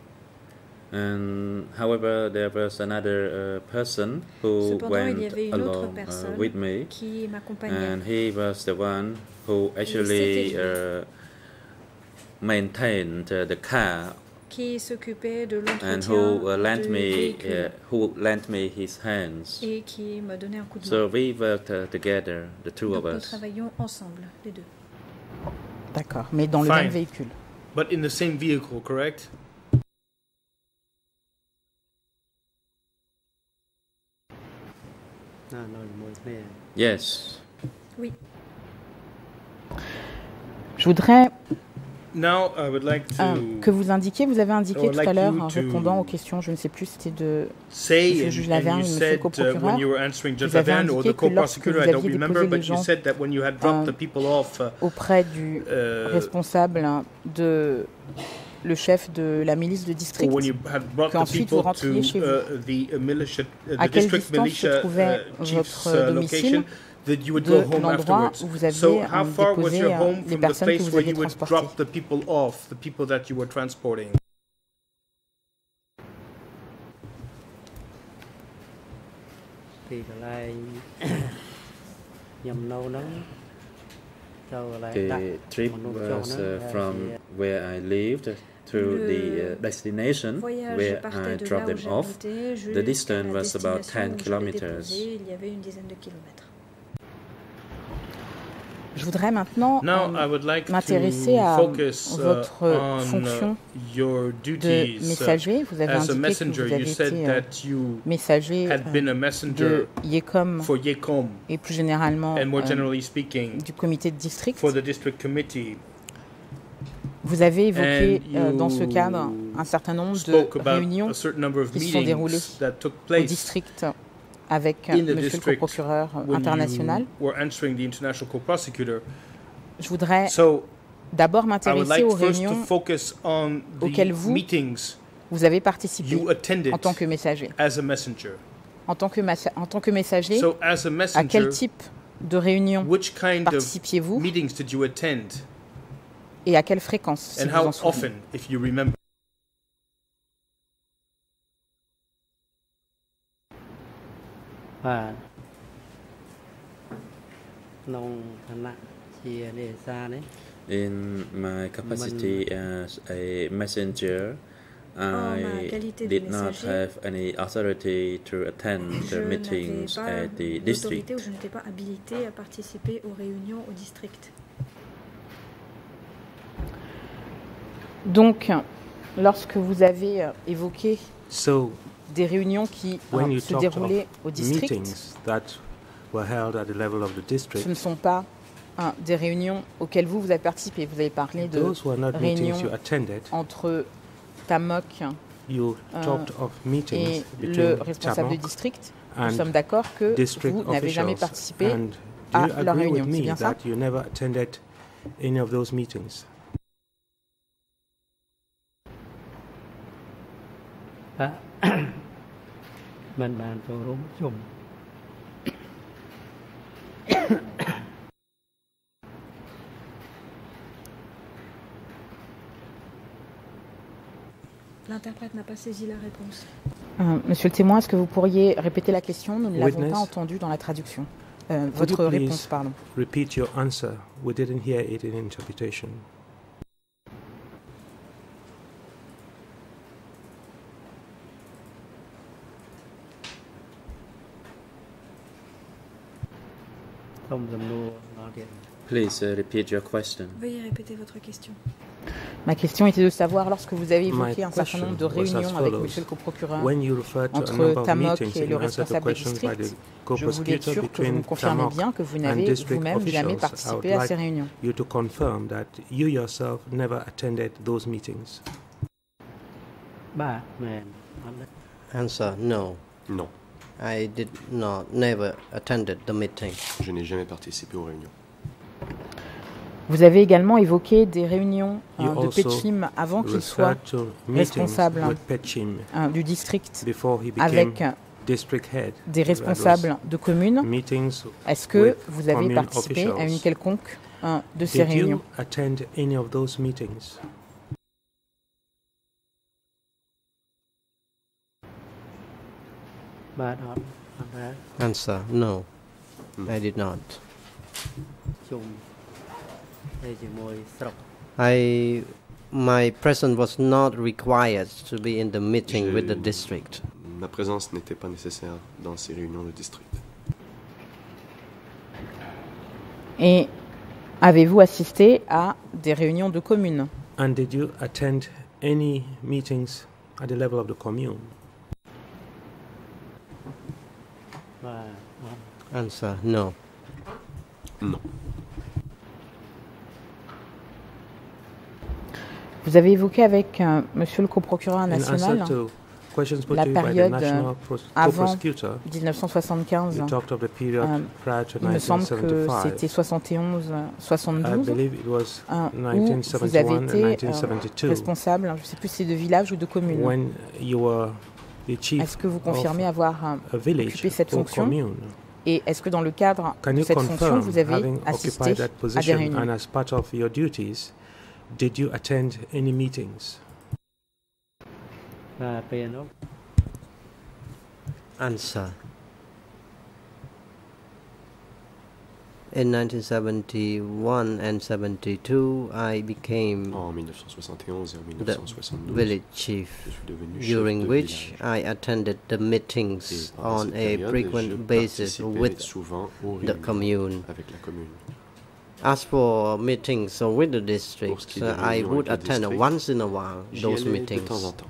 and however, there was another uh, person who Cependant, il y went avait une autre along uh, personne with me, qui m'accompagnait. and he was the one who actually c'était lui. uh, maintained uh, the car qui s'occupait de and l'entretien who uh, lent du me véhicule uh, who lent me his hands. et qui me donnait un coup de main. So we worked uh, together, the two Donc of nous us. travaillions ensemble, les deux. D'accord, mais dans le Fine. même véhicule. But in the same vehicle, correct? Ah, no, le mot est Yes. Oui. Je voudrais Now I would like to euh, que vous indiquiez, vous avez indiqué I would tout à like l'heure you en to répondant aux questions, je ne sais plus, c'était de say, Monsieur le and, juge and Lavergne, you monsieur le said uh, coprocureur, when you were answering Judge vous avez Lavergne or indiqué the que lorsque co-prosecutor, vous I don't aviez remember, déposé les but you gens said that when you had dropped euh, the people off, uh, auprès du uh, responsable de le chef de la milice de or district, when you had brought the qu'ensuite people vous rentriez chez to vous. uh, the uh, militia, uh, À the quelle district distance se militia trouvait uh, chief's votre uh, domicile location, that you would de go home l'endroit afterwards. où vous aviez So euh, how far was déposé your euh, home les from the personnes que place vous where aviez you would transportées? drop the people off, the people that you were transporting? thì lại nhầm nâu nắng cho lại đặt The trip một nụ cho was nó uh, là from thì, where I lived to Le the uh, destination Voyage where partait I de là dropped où them off. j'habitais jusqu'à The distance la was about destination ten où je l'ai kilometers. déposé. Il y avait une dizaine de kilomètres. Je voudrais maintenant Now, I euh, would like m'intéresser to à focus uh, votre on fonction uh, your de duties uh, messager. Vous avez as a indiqué que messenger. vous You avez said été euh, that you messager had euh, been a de messenger Yecom for Yecom et plus généralement and more euh, generally speaking du comité de district. for the district committee. Vous avez évoqué And euh, dans ce you cadre un certain nombre de Spoke about réunions a certain number of qui se sont déroulées meetings that took au place district avec euh, in the monsieur le district procureur when international. you were answering the international co-prosecutor. Je voudrais So d'abord I would m'intéresser like aux first to réunions focus on the auxquelles vous- meetings où vous avez participé you attended en tant que messager. as a messenger. En tant que, massa- en tant que messager, So as a à quel messenger, type de réunion which kind of participiez-vous meetings did you attend, et à quelle fréquence, si and vous how en souvenez? often, if you remember? và nông thành nặng chia để xa đấy In my capacity as a messenger, ma I qualité de did not messager, have any authority to attend Je the n'avais meetings pas at the d'autorité district. ou je n'étais pas habilité à participer aux réunions au district. Donc, lorsque vous avez euh, évoqué So, des réunions qui euh, when you se talked déroulaient au of district, meetings that were held at the level of the ce district, ne sont pas hein, des réunions auxquelles vous, vous avez participé. Vous avez parlé de those were not meetings réunions you attended. entre T A M O C You euh, talked of meetings et le between responsable du Tamok district. Nous and sommes d'accord que district vous n'avez jamais officials. participé And do à you leur agree réunion, with c'est me bien ça? that you never attended any of those meetings? đó mình bànចូលរួមជុំ L'interprète n'a pas saisi la réponse. Euh, Monsieur le témoin, est-ce que vous pourriez répéter la question? Nous ne l'avons Witness. pas entendue dans la traduction. Euh, Would you votre please réponse, pardon. Repeat your answer. We didn't hear it in interpretation. không dầm nua nói chuyện Please uh, repeat your question. Veuillez répéter votre question. Ma question était de savoir, lorsque vous avez My évoqué un certain question nombre de was as réunions avec follows. monsieur le coprocureur, When you refer to a entre number of T A M O meetings C et and le you answer to responsable du questions by the district, je voulais être co-prosecutor sûr que vous me between confirmez Tamok bien que vous and n'avez district vous-même jamais officials. I would participé à like ces réunions. you to confirm that you yourself never attended those meetings. ba mẹ nói đấy. Answer, no. Non, I did not, never attended the meeting. je n'ai jamais participé aux réunions. Vous avez également évoqué des réunions You hein, de also Petchim avant qu'il soit Referred to meetings responsable with Petchim hein, du district before he became avec district head. des responsables de communes. Meetings Est-ce que with vous avez commune participé à une officials. quelconque euh, de ces Did réunions? you attend any of those meetings? But not, not that. Answer, no. I did not. ជុំហើយជាមួយស្រុក I, my presence was not required to be in the meeting with the Je- district. Ma présence n'était pas nécessaire dans ces réunions de district. Et avez-vous assisté à des réunions de communes? And did you attend any meetings at the level of the commune? បាទអត់ Answer, no. Non. Vous avez évoqué avec euh, Monsieur le coprocureur In answer national to questions put la to you by the période, national euh, pros- avant co-prosecutor, mille neuf cent soixante-quinze. you talked of the period Euh, prior to Il me semble que c'était nineteen seventy-five. soixante et onze I soixante-douze, believe it was euh, où vous avez nineteen seventy-one and été nineteen euh, seventy-two responsable, je ne sais plus si c'est de village ou de commune. when you were the chief Est-ce que vous confirmez avoir euh, a village occupé cette or fonction? commune. Et est-ce que dans le cadre Can de you cette fonction, confirm, vous avez having assisté occupied that à des position réunions? and as part of your duties, did you attend any meetings? បាទពេលនោះ Answer. In nineteen seventy-one and seventy-two, I became En mille neuf cent soixante et onze et en mille neuf the cent soixante-douze, village chief, je suis devenu chef during de which village. I attended the Et meetings pendant on cette a période, frequent je basis participais with souvent aux the réunions commune. avec la commune. As for meetings with the district, Pour ce qui est des uh, I réunions would avec le attend district, once in a while J'y those allais de temps meetings. en temps.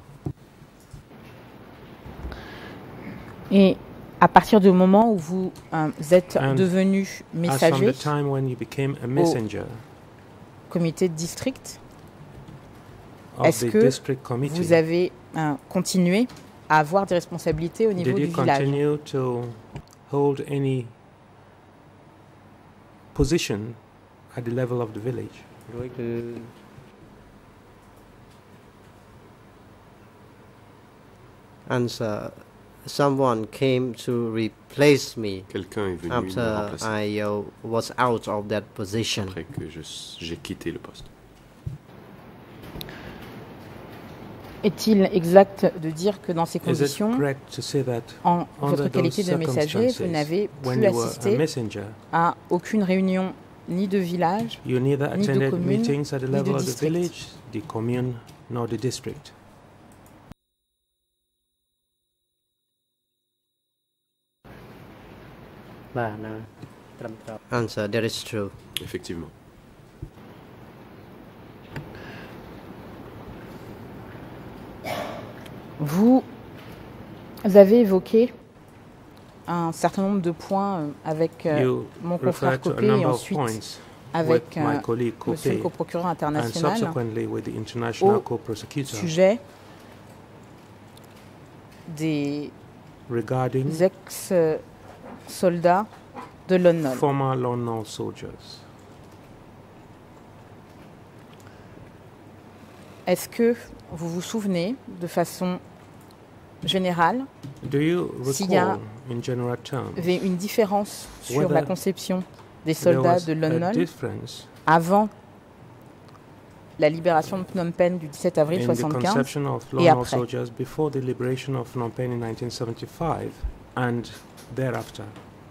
Et à partir du moment où vous euh, êtes And devenu As from messager the time when you became a messenger comité de district, of est-ce the que district committee, vous avez euh, continué à avoir des responsabilités au niveau did du you village? continue to hold any position at the level of the village? រួចគឺ Answer. Someone came to replace me Quelqu'un est venu me after remplacer I uh, was out of that position. après que je- j'ai quitté le poste. Est-il exact de dire que dans ces Is it conditions, correct to say that en under votre qualité those de messager, vous circumstances, n'avez when plus you were a assisté messenger, à aucune réunion ni de village, you neither ni de attended commune, meetings at the ni level de of the district? village, the commune, nor the district? Bah, បាទណាត្រឹមត្រូវ Answer. That is true. Effectivement. Vous avez évoqué un certain nombre de points euh, avec euh, You mon confrère referred to a Copé et number of ensuite points avec with my euh, colleague Monsieur le Copé coprocureur and international subsequently with the international au co-prosecutor sujet des regarding ex-soldats de Lon Nol. former Lon Nol soldiers. Est-ce que vous vous souvenez de façon générale Do you S'il y a- recall, in general terms, il y avait une différence sur Whether la conception des there soldats was de Lon a Nol difference avant la libération de Phnom Penh du dix-sept avril in the soixante-quinze conception of et Lon Nol après? soldiers before the liberation of Phnom Penh in nineteen seventy-five and thereafter?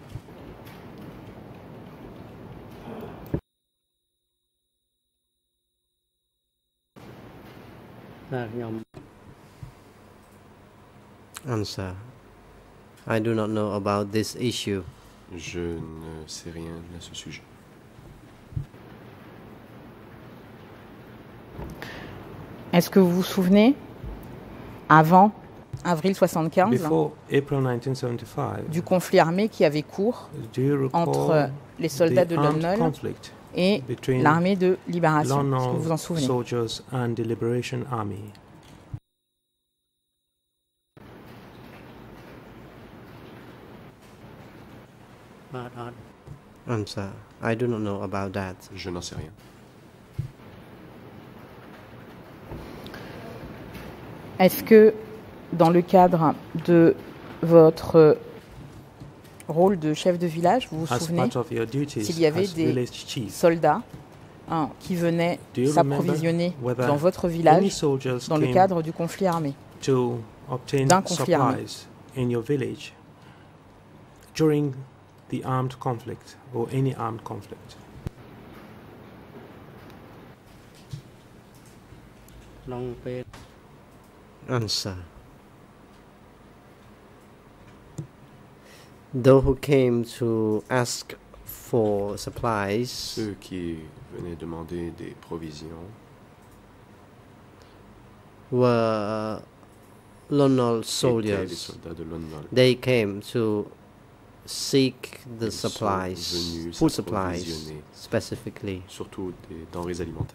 បាទខ្ញុំ Answer. I do not know about this issue. Je ne sais rien à ce sujet. Est-ce que vous vous souvenez, avant avril soixante-quinze, Before April nineteen seventy-five, du conflit armé qui avait cours do you entre recall les soldats the de Lon armed Nol conflict et between l'armée de libération? Lon Est-ce que vous vous en Nol souvenez? soldiers and the Liberation Army? បាទអត់ Answer. I do not know about that. Je n'en sais rien. Est-ce que dans le cadre de votre rôle de chef de village, vous vous As souvenez part of your duties s'il y avait as des village chief, soldats hein, qui venaient Do you s'approvisionner remember whether dans votre any village soldiers dans le came cadre du conflit armé? to obtain d'un conflit armé. supplies in your village during the armed conflict or any armed conflict? Long pay. Answer. Those who came to ask for supplies Ceux qui venaient demander des provisions were Lonol étaient les soldiers. soldats de Lon Nol. They came to seek the Ils sont supplies, venus food supplies s'approvisionner. specifically. Surtout des denrées alimentaires.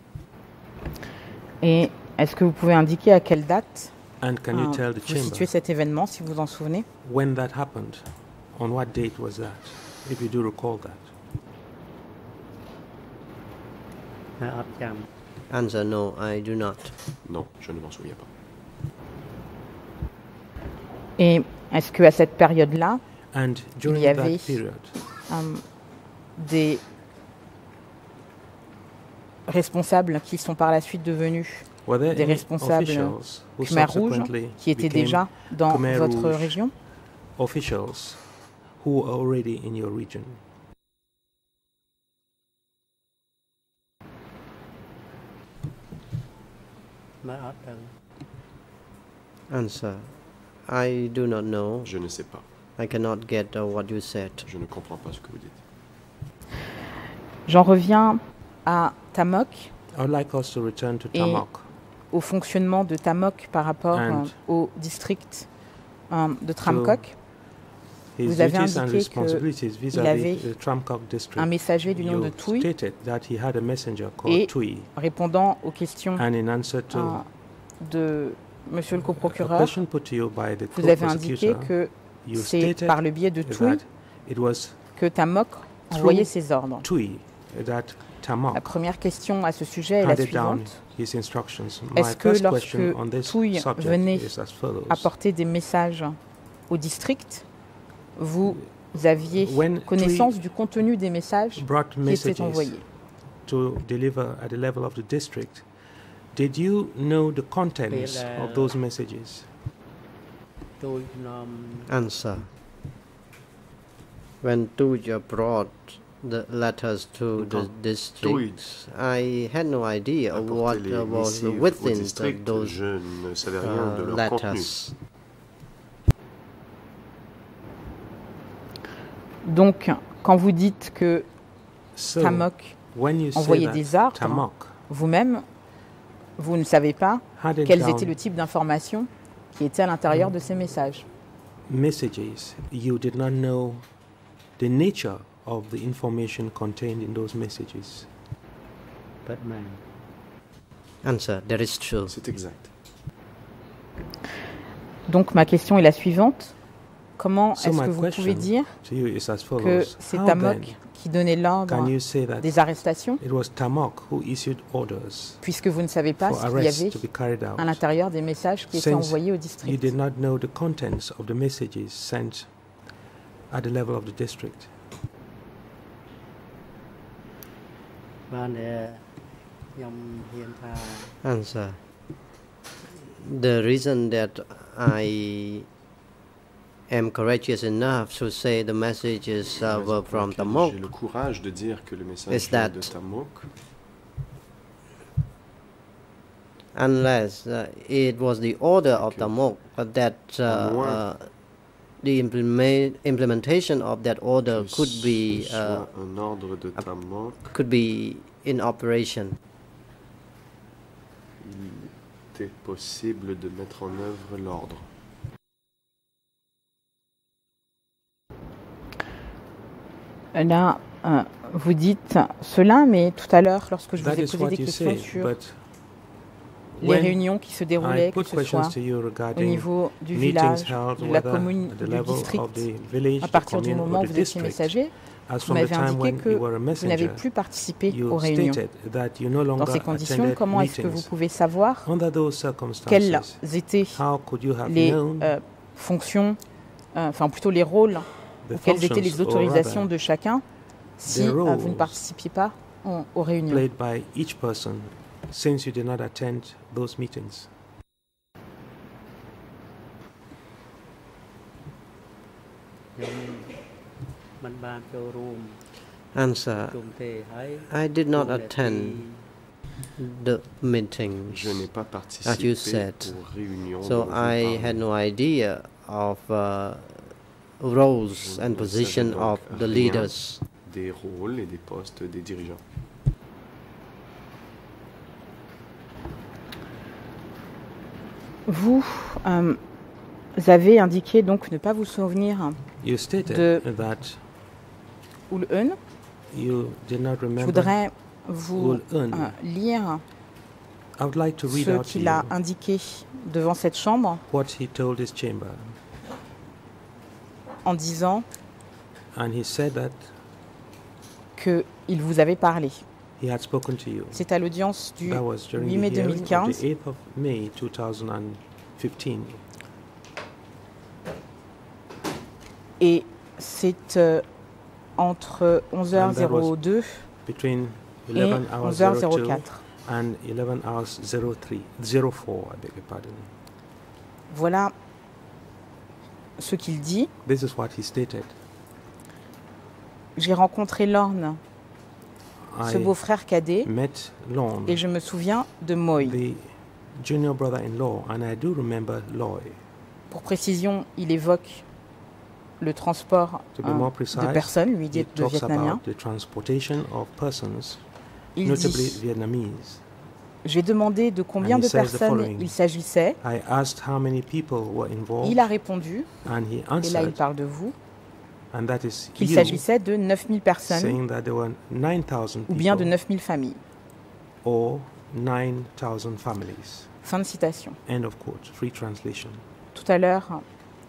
Et est-ce que vous pouvez indiquer à quelle date And can you hein, tell the vous situez chamber cet événement, si vous en souvenez? when that happened? On what date was that? If you do recall that. และออฟจ Answer: No, I do not. Non, je ne m'en souviens pas. Et est-ce qu'à cette période-là, And during y avait- that period, euh, des responsables qui sont par la suite devenus were there des any responsables officials who Khmer Rouge subsequently qui étaient became déjà dans Khmer votre Rouge région? officials who were already in your region? ำและออฟเดิม Answer: I do not know. Je ne sais pas. I cannot get uh, what you said. Je ne comprends pas ce que vous dites. J'en reviens à Tamok, I would like us to return to Et- Tamok au fonctionnement de Tamok par rapport And euh, au district euh, de Tramkok. his Vous avez duties and indiqué que responsibilities il avait vis-à-vis the Tramkok district. Un messager du nom You de Tui stated that he had a messenger called Et- Tui, répondant aux questions and in answer to euh, de Monsieur le a coprocureur, question put to you by the vous avez indiqué co-prosecutor, que you c'est stated par le biais de Tui that it was que Tamok envoyait ses ordres. Tui that La Tamok première question à ce sujet est la handed down suivante. his instructions. My Est-ce que first lorsque question on this Tui subject venait is as follows. Apporter des messages au district, vous aviez When connaissance du contenu des messages brought qui étaient messages envoyés. to deliver at the level of the district, did you know the contents Well, of uh, those messages? โดยนอม Answer: When Tuja brought the letters to the Quand districts, I had no idea Apporter what les uh, was missives au within the, district, those je ne savais rien de uh, leur contenu. letters. Donc, quand vous dites que So, Tamok when you say envoyait that des ordres, Tamok vous-même, vous ne savez pas handed quels down étaient le type d'informations qui étaient à l'intérieur de ces messages. messages, you did not know the nature of the information contained in those messages. เปิดมา Answer: That is true. C'est exact. Donc, ma question est la suivante. Comment So est-ce my que vous question pouvez dire to you is as que follows. c'est How Tamok then qui donnait l'ordre can you say that des arrestations, it was Tamok who issued orders puisque vous ne savez pas for ce qu'il y arrests avait to be carried out? à l'intérieur des messages qui étaient Since envoyés au You district? did not know the contents of the messages sent at the level of the district. บ้านเอ่อยอมเฮียนพา Answer: The reason that I am courageous enough to say the messages uh, La raison were pour from laquelle Tamok J'ai le courage de dire que le message Is vient de that- Tamok, unless uh, it was the order of Okay. Tamok but that uh, À moins uh, the implement, implementation of that order que could be ce uh, soit un ordre de ap- Tamok, could be in operation. il était possible de mettre en œuvre l'ordre. Là, euh, vous dites cela, mais tout à l'heure, lorsque je vous That ai is posé what des you questions say, sur but les when réunions qui se déroulaient, I que put ce questions soit to you au regarding niveau du meetings village, held, de la whether commune, at the du level of district, the village, à the partir du commune, moment or où the vous étiez district, messager, as vous from the m'avez time indiqué when que you were a vous n'avez messenger, plus participé you aux réunions. stated that you no Dans longer ces conditions, attended comment est-ce que vous meetings. pouvez savoir Under those quelles circumstances, étaient how could you have les known euh, fonctions, euh, enfin plutôt les rôles, the ou quelles étaient functions, les or autorisations rather, de chacun si the euh, vous ne roles participiez pas en- aux réunions. played by each person since you did not attend those meetings. Answer. I did not attend the meetings, Je n'ai pas as you participé said. aux réunions So dont vous I parlez. had no idea of uh, roles Je and ne position savais of donc the rien leaders. des rôles et des postes des dirigeants. Vous euh, avez indiqué donc ne pas vous souvenir You stated de that Ul-un. you did not Je remember voudrais vous Ul-un. euh, lire I would like to read ce out to qu'il you a indiqué devant cette chambre what he told his chamber. en disant And he said that qu'il vous avait parlé. he had spoken to you. C'est à l'audience du That was during huit mai the hearing deux mille of quinze. the eighth of May two thousand fifteen. Et c'est euh, entre onze heures And that was deux Between et eleven hours onze heures zero two quatre. and eleven hours zero three, zero four, I beg your pardon. Voilà ce qu'il dit. This is what he stated. J'ai rencontré Lorne, ce I beau-frère cadet, met Lorne, et je me souviens de Moy. the junior brother-in-law, and I do remember Loy. Pour précision, il évoque le transport To be hein, more de precise, personnes, lui he dit de talks Vietnamiens. about the transportation of persons, Il notably dit, Vietnamese. j'ai demandé de combien And he de says the personnes following. il s'agissait. I asked how many people were involved, Il a répondu, and he et là il answered, parle de vous, and that is qu'il you, s'agissait de neuf mille personnes, saying that there were nine thousand ou bien de people neuf mille familles. or nine thousand families. Fin de citation. End of quote. Free translation. Tout à l'heure,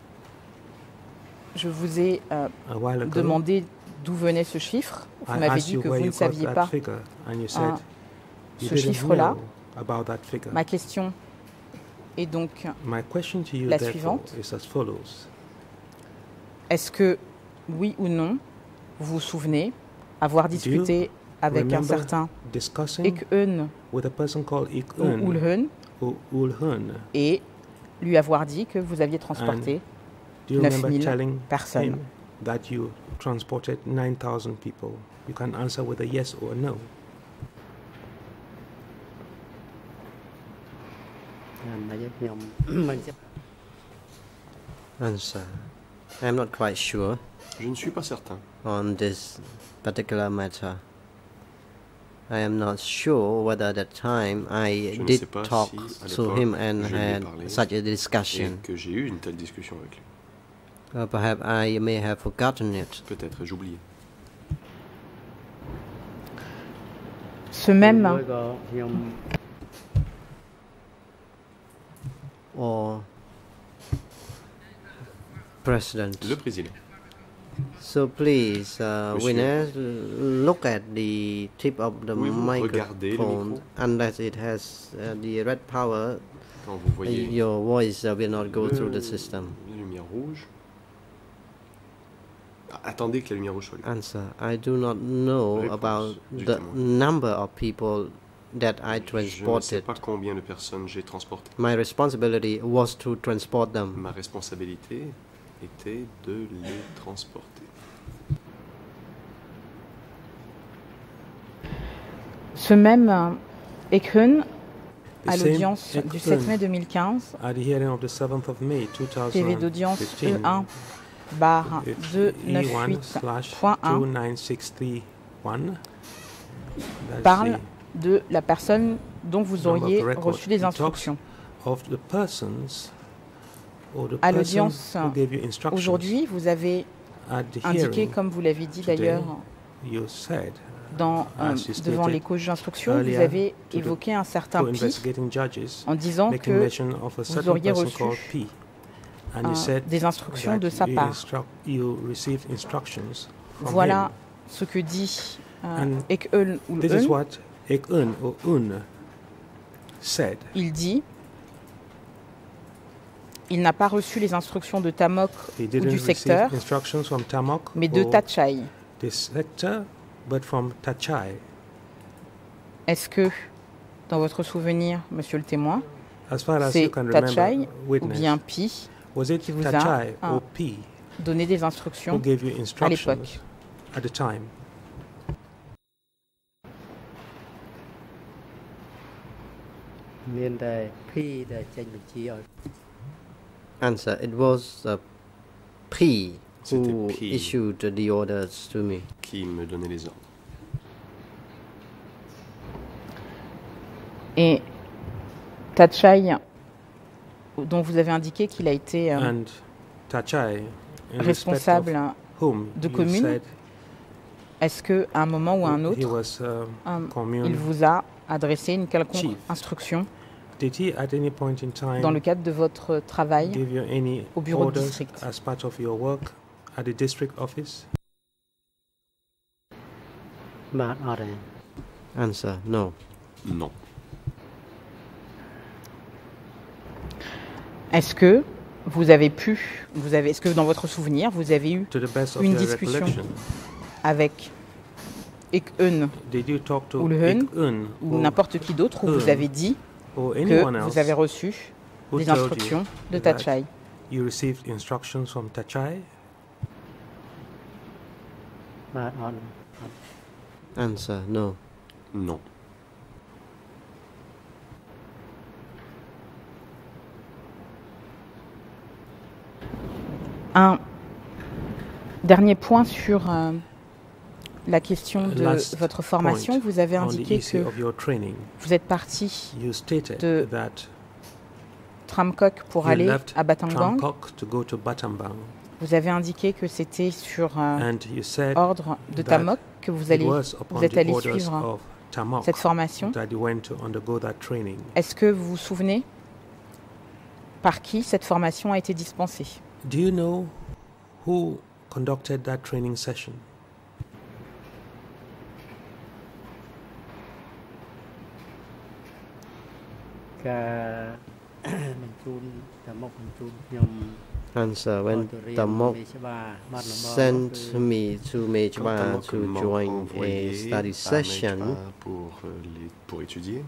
je vous ai euh, A while ago, demandé d'où venait ce chiffre. Vous I m'avez asked dit you que where vous you ne got saviez that pas figure, and you said hein, you ce didn't chiffre-là. know about that figure. Ma question est donc, My question to you, la therefore, suivante. is as follows. est-ce que, oui ou non, vous vous souvenez avoir discuté avec un remember certain Discussing Ek-eun with a person called Ik ou Un Ul-hun or Ul-hun. et lui avoir dit que vous aviez transporté Do you neuf remember mille telling personnes? him that you transported nine thousand people? You can answer with a yes or a no. Answer. I'm not quite sure Je ne suis pas certain. on this particular matter. I am not sure whether at that time I Je ne did sais pas talk si, à to l'époque, him and je lui ai had parlé such a et discussion. que j'ai eu une telle discussion avec lui. Uh, perhaps I may have forgotten it. Peut-être ai-je oublié. Ce même Or President. Le président. So please, uh, Monsieur. Winners, look at the tip of the Pouvez-vous regarder le microphone. micro? Unless it has uh, the red power, Quand vous voyez your voice uh, will not go le- through the system. la lumière rouge. Ah, attendez que la lumière rouge soit allumée. Answer. I do not know Réponse about du the témoin. number of people that I Je ne sais transported. pas combien de personnes j'ai transportées. My responsibility was to transport them. Ma responsabilité était de les transporter. Ce même euh, Ek-hun, The à same l'audience Ek du sept Un, mai deux mille quinze, at the hearing of the seventh of May T V d'audience twenty fifteen, E un barre it's deux neuf E one huit slash point un two nine six three one. That's parle the de la personne dont vous number of auriez the record. reçu les It talks instructions. of the persons or the À person l'audience who gave you instructions. Aujourd'hui, vous avez At the indiqué, hearing, comme vous l'avez dit today, d'ailleurs you said dans, euh, as you devant stated les coachs d'instruction, vous earlier avez to the évoqué un certain to Pi investigating judges, en disant making que mention of a certain auriez person reçu, called P. And euh, you said des instructions that de sa you part. instruct- you received instructions from Voilà him. ce que dit euh, And Ek-un ou This is Un. what Ek-un or Un said. Il dit il n'a pas reçu les instructions de Tamok He ou didn't du receive secteur, instructions from Tamok mais de or Tachai. the sector, but from Tachai. Est-ce que, dans votre souvenir, monsieur le témoin, As far as c'est you can remember, Tachai ou witness, bien Pi was it qui vous a Tachai un- or P donné des who instructions gave you à instructions l'époque? at the time? មានតែพี่ដែលចេញបញ្ជាឲ្យ Answer. It was uh, P C'était who P. issued the orders to me. Qui me donnait les ordres. Et Tachai, dont vous avez indiqué qu'il a été euh, And Tachai, in respect responsable of whom de you commune, said est-ce qu'à un moment ou à un he autre, was um, euh, commune il vous a adressé une quelconque chief. instruction Did he at any point in time dans le cadre de votre travail give you any au bureau de orders district? as part of your work at the district office? បាទអត់ទេ Answer. No. Non. Est-ce que vous avez pu, vous avez, est-ce que dans votre souvenir, vous avez eu To the best of une your discussion recollection, avec Ek-eun did you talk to ou le Hun Ik-eun ou or, n'importe qui d'autre où vous Hun avez dit or que anyone else vous avez reçu who des told you instructions de that Tachai? you received instructions from Tachai? បាទអត់ Answer. No. Non. Un dernier point sur euh, la question de Last votre formation. point Vous avez on the indiqué issue que of your training. vous êtes parti You stated de that Tramcock pour you aller left à Battambang. Tramcock to go to Battambang, Vous avez indiqué que c'était sur euh, and you said ordre de that Tamok que vous, it allez, was upon vous êtes the allé orders suivre of Tamok cette formation. that you went to undergo that training. Est-ce que vous vous souvenez par qui cette formation a été dispensée? Do you know who conducted that training session? ការបញ្ជូនតែមកបញ្ជូនខ្ញុំ Answer. ឲ្យ When ទៅរៀន Tamok មេច្បាបាត់ដំបង sent គឺ me to Quand Mejba Tamok to m'a join envoyé a study à session, Mejba pour, euh, les- pour étudier,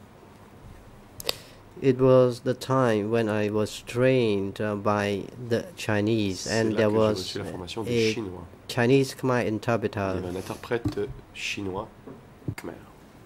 it was the time when I was trained uh, by the Chinese, c'est and là there que j'ai was reçu la formation des a Chinois. Chinese Khmer Il y interpreter. avait un interprète chinois khmer.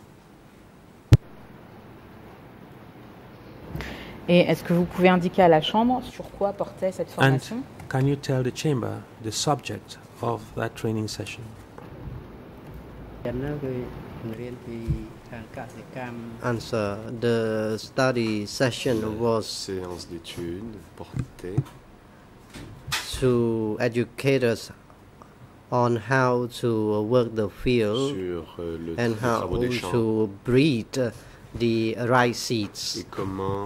Et est-ce que vous pouvez indiquer à la Chambre sur quoi portait cette formation? Can you tell the chamber the subject of that training session? ចឹងណាគឺរៀនពីខាងកសិកម្ម Answer. The study session La was séance d'études portait to educate us on how to work the field sur euh, le, and les how travaux des champs to breed the rice seeds. et comment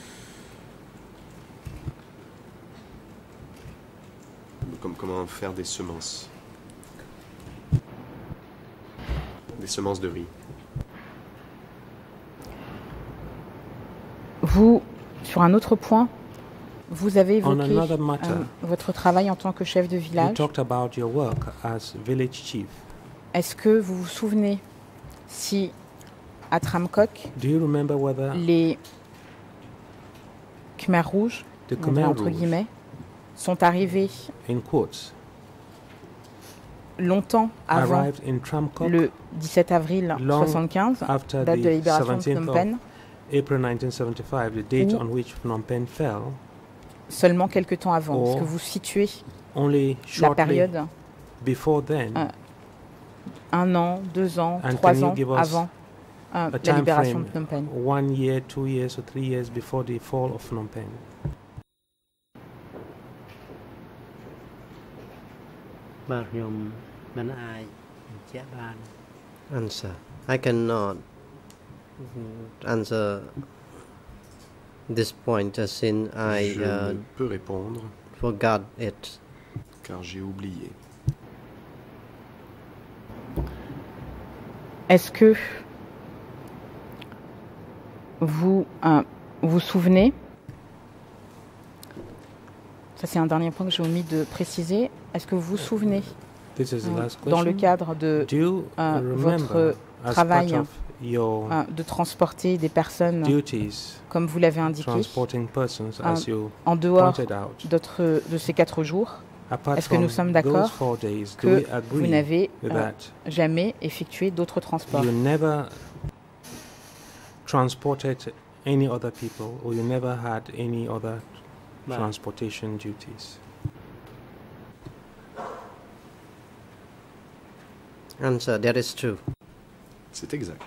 comme, comment faire des semences. Des semences de riz. Vous, sur un autre point, vous avez On évoqué another matter, euh, votre travail en tant que chef de you village. talked about your work as village chief. Est-ce que vous vous souvenez si à Tramcock, Do you remember whether les Khmer rouges, the on va Khmer entre Rouge, guillemets, sont arrivés in quotes, longtemps avant arrived in Tramcock le dix-sept avril long soixante-quinze, after date de the libération de seventeenth Phnom of Penh, April nineteen seventy-five, the date Ou- on which Phnom Penh fell, seulement quelques temps avant? Est-ce Or que vous situez only la shortly période before then, Ah, un an, deux ans, And trois can you ans give us avant euh, a la time libération frame, de Phnom Penh? one year, two years, or three years before the fall of Phnom Penh? បាទខ្ញុំមិនអាចបញ្ជាក់បាន Answer. I cannot answer this point uh, since I Je uh, ne peux répondre forgot it. car j'ai oublié. Est-ce que vous euh, vous souvenez Ça, c'est un dernier point que j'ai omis de préciser. Est-ce que vous vous souvenez, This is the euh, last dans le question. cadre de Do you euh, remember, votre as travail, part of your euh, de transporter des personnes, duties, comme vous l'avez indiqué, transporting persons, euh, as you en dehors pointed out, d'autres- de ces quatre jours, apart est-ce que nous from sommes those d'accord four days, do que we vous agree n'avez euh, that jamais effectué d'autres transports? you never transported any other people, or you never had any other Bah, transportation duties? Answer, that is true. C'est exact.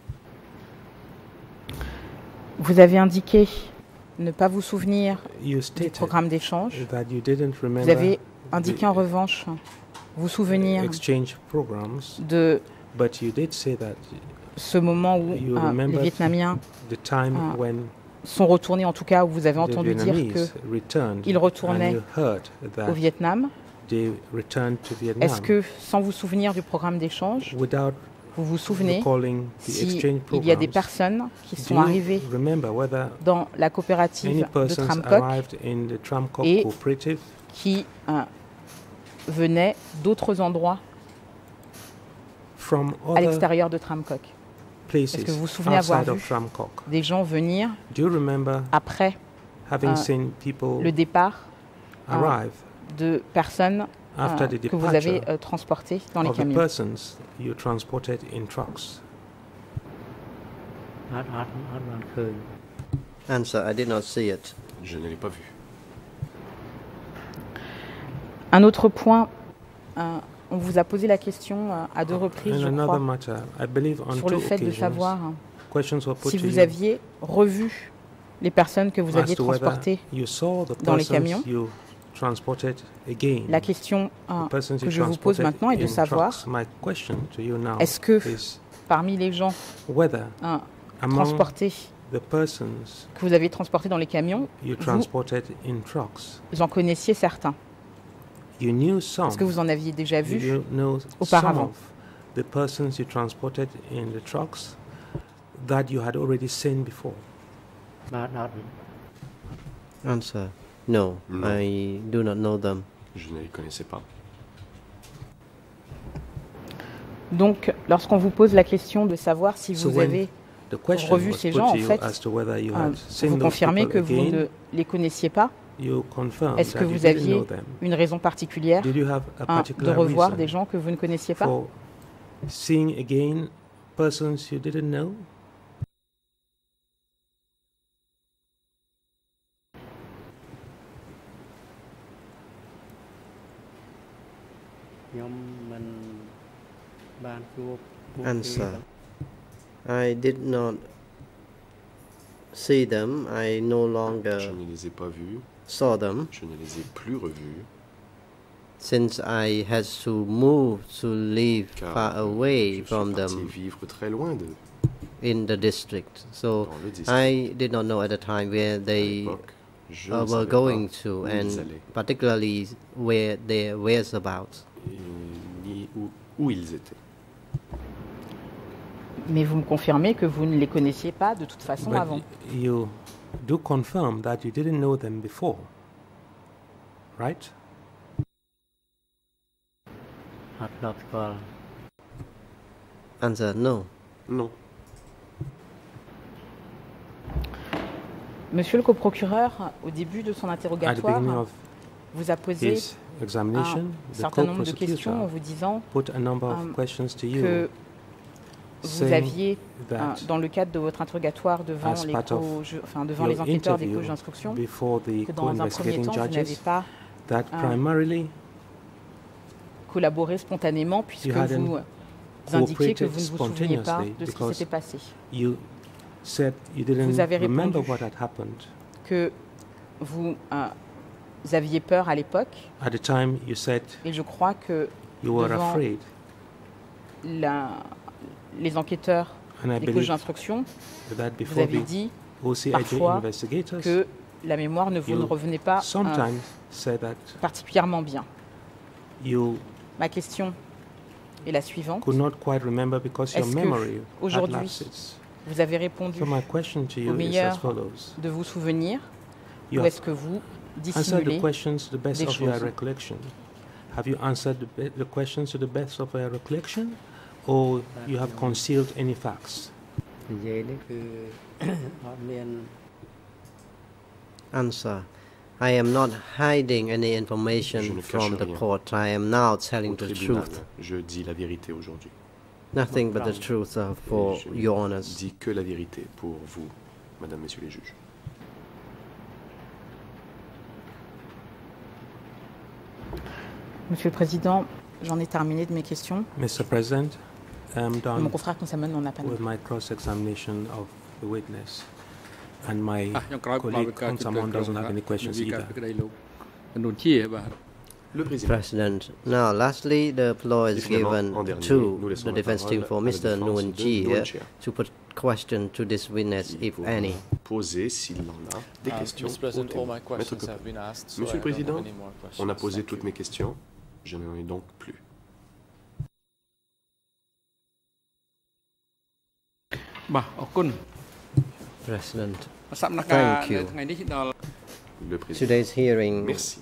Vous avez indiqué ne pas vous souvenir You du stated programme d'échange. that you didn't Vous remember avez indiqué the en revanche vous souvenir exchange programs, de but you did say that ce moment où you euh, les remember Vietnamiens the time Ah. when sont retournés, en tout cas où vous avez the entendu dire Vietnamese returned, qu'ils retournaient and you heard qu'au that Vietnam. they returned to Vietnam. Est-ce que, sans vous souvenir du programme d'échange, Without vous vous souvenez recalling the s'il exchange y a des programs, personnes qui do sont you arrivées remember whether dans la coopérative any de persons Tramcock arrived in the Tramcock et cooperative qui euh, venaient d'autres endroits from à other l'extérieur de Tramcock? places Est-ce que vous vous souvenez avoir outside vu of Tramcock? des gens venir Do you remember après having euh, seen people le départ euh, arrive de personnes after euh, the que vous avez departure euh, transportées dans les of the camions? persons you transported in trucks? អត់អត់អត់បានឃើញ Answer, I did not see it. Je ne l'ai pas vu. Un autre point, euh, on vous a posé la question euh, à deux reprises, In je another crois, matter, I believe on sur two le fait de occasions, savoir questions were put si to vous you aviez revu les personnes que vous as aviez to whether transportées you saw the dans les persons camions. you transported again. La question euh, The persons que you je vous pose transported maintenant est de in savoir, trucks. My question to you now est-ce que is parmi les gens whether euh, among transportés, the persons que vous avez transportés dans les camions, you vous transported in trucks, vous en connaissiez certains? you knew some. Est-ce que vous en aviez déjà Did vu you know auparavant? some of the persons you transported in the trucks that you had already seen before? បាទអត់ Answer, no, No. I do not know them. Je ne les connaissais pas. Donc, lorsqu'on vous pose la question de savoir si So vous when avez The question revu was ces put gens, to en you fait, as to whether you euh, had seen vous those confirmez people que vous again. ne les connaissiez pas. You confirmed Est-ce que that you vous didn't aviez know them. une raison particulière Did you have a hein, de particular revoir reason des gens que vous ne connaissiez pas? for seeing again persons you didn't know? ខ្ញុំមិនបានជួបពួកគេ Answer. ទេ I did not see them. I no Je longer ne les ai pas vus. saw them Je ne les ai plus revus. since I had to move to live Car far away je from suis parti them vivre très loin d'eux, in the district. So dans le district. I did not know at the time where À they l'époque, je uh, ne were savais going pas to, où ils and allaient, particularly where their whereabouts. et ni où, où ils étaient. Mais vous me confirmez que vous ne les connaissiez pas de toute façon But avant. y- you do confirm that you didn't know them before, right? អត់ធ្លាប់ស្គាល់ Answer, no. Non. Monsieur le coprocureur, au début de son At the interrogatoire, beginning of vous a posé his examination, un the certain nombre de questions en co-prosecutor vous disant put a number of um, questions to que you, vous saying aviez, that hein, dans le cadre de votre interrogatoire devant, as les, part of co- enfin, devant your les enquêteurs des interview cours d'instruction, before the que dans un premier co-investigating temps, vous n'avez judges, pas that um, primarily collaboré spontanément puisque You hadn't vous indiquiez que cooperated vous ne vous souveniez pas spontaneously de ce qui because s'était passé. you said you didn't Vous avez remember répondu what had happened. Que vous, euh, vous aviez peur à l'époque At the time, you said et je crois que you were devant afraid, la, les enquêteurs and I des cours believe d'instruction, that vous before avez the dit O C I J parfois investigators que la mémoire ne vous You ne revenait pas euh, sometimes said that particulièrement bien. you Ma question est la suivante. could not quite remember because your Est-ce que memory had aujourd'hui, lapses. Vous avez répondu So my question to au you is as meilleur follows. de vos souvenirs You ou have est-ce que vous Answer the dissimuler questions to the best des of your choses. recollection. Have you answered the, be- the questions to the best of your recollection, or you have concealed any facts? និយាយនេះគឺ អត់មាន Answer. I am not hiding any Je information ne cache from the rien. court. I am now Au telling the tribunal, truth. je dis la vérité aujourd'hui. Nothing but the truth uh, Et for je your ne honors. dis que la vérité pour vous, Madame, Messieurs les juges. Monsieur le Président, j'en ai terminé de mes questions. Mister President, I'm Mon done confrère Consamon n'en a pas with my cross-examination of the witness, and my អះខ្ញុំក្រោយផ្ដល់ colleague វិការជំ Consamon ទាវ doesn't have any ក្រុ questions មវិការ either. ពីក្តីលោកអនុជាបាទ Le président. President. Now, lastly, the floor is Et finalement, given en dernier, to nous laissons the la defense team parole for à la Mister défense Nguyen de Chi Nguyen here Chia. to put question to this witness, Il if pourra any. poser, s'il en a, des Uh, questions Mister President, au all my témoin. Maître questions Copin. have been asked, so Monsieur I le don't have Président, any more questions. on a posé Thank toutes you. mes questions. Je n'en ai donc plus. បាទអរគុណ President. សកម្មភាព Thank you. នៅថ្ងៃនេះដល់ Le président. Today's hearing Merci.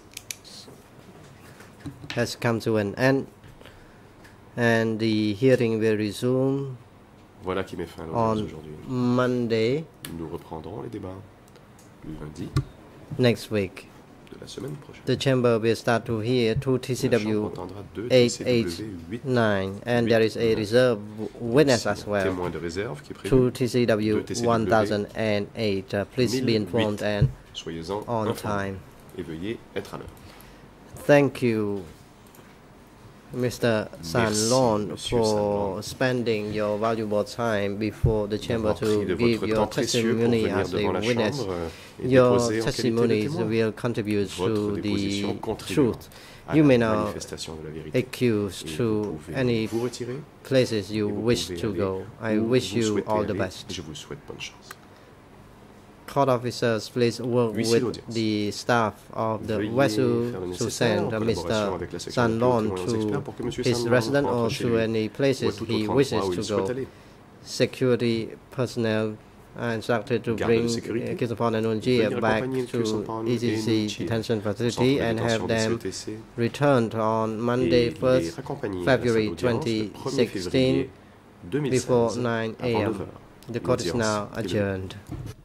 has come to an end, and the hearing will resume Voilà qui met fin à on l'audience d'aujourd'hui. Monday Nous reprendrons les débats lundi next week. de la semaine prochaine. The chamber will start to hear two T C La Chambre W entendra deux eight T C W eight huit nine, and there is a reserve witness as well. témoin de réserve qui est prévu. To T C W Deux T C W one thousand eight. Uh, please be informed and Soyez-en on informés time. et veuillez être à l'heure. Thank you, Mister San Merci, Lon, Monsieur for San Lon. spending your valuable time before the chamber D'avoir pris de to give votre your temps précieux pour testimony venir as devant a la witness. Chambre euh, et Your déposer en qualité de testimonies témoin. will contribute Votre to déposition the contribuera truth. à You la may now manifestation de la vérité. accuse Et to vous pouvez any vous retirer places you et vous wish pouvez to aller go. I où wish vous you souhaitez all the aller. best. Je vous souhaite bonne chance. Court officers, please work Huissier with d'audience. the staff of the Veuillez vessel faire le to nécessaire en send uh, collaboration Mister avec la section San de Lon témoins experts to pour que Monsieur his San Lon residence rentre or chez to lui any ou à places tout he autre wishes endroit où to il souhaite go. aller. Security personnel are instructed to Garde de bring sécurité. uh, Kisapon and Venir Unjia back accompagner to Kisapon E et C C Unjia, detention Centre facility de and have détention de them C E T C, returned on Monday, et les first raccompagner à la February salle d'audience le twenty premier février sixteen deux mille before seize nine avant a m neuf heures. The court is L'audience now est levée. adjourned.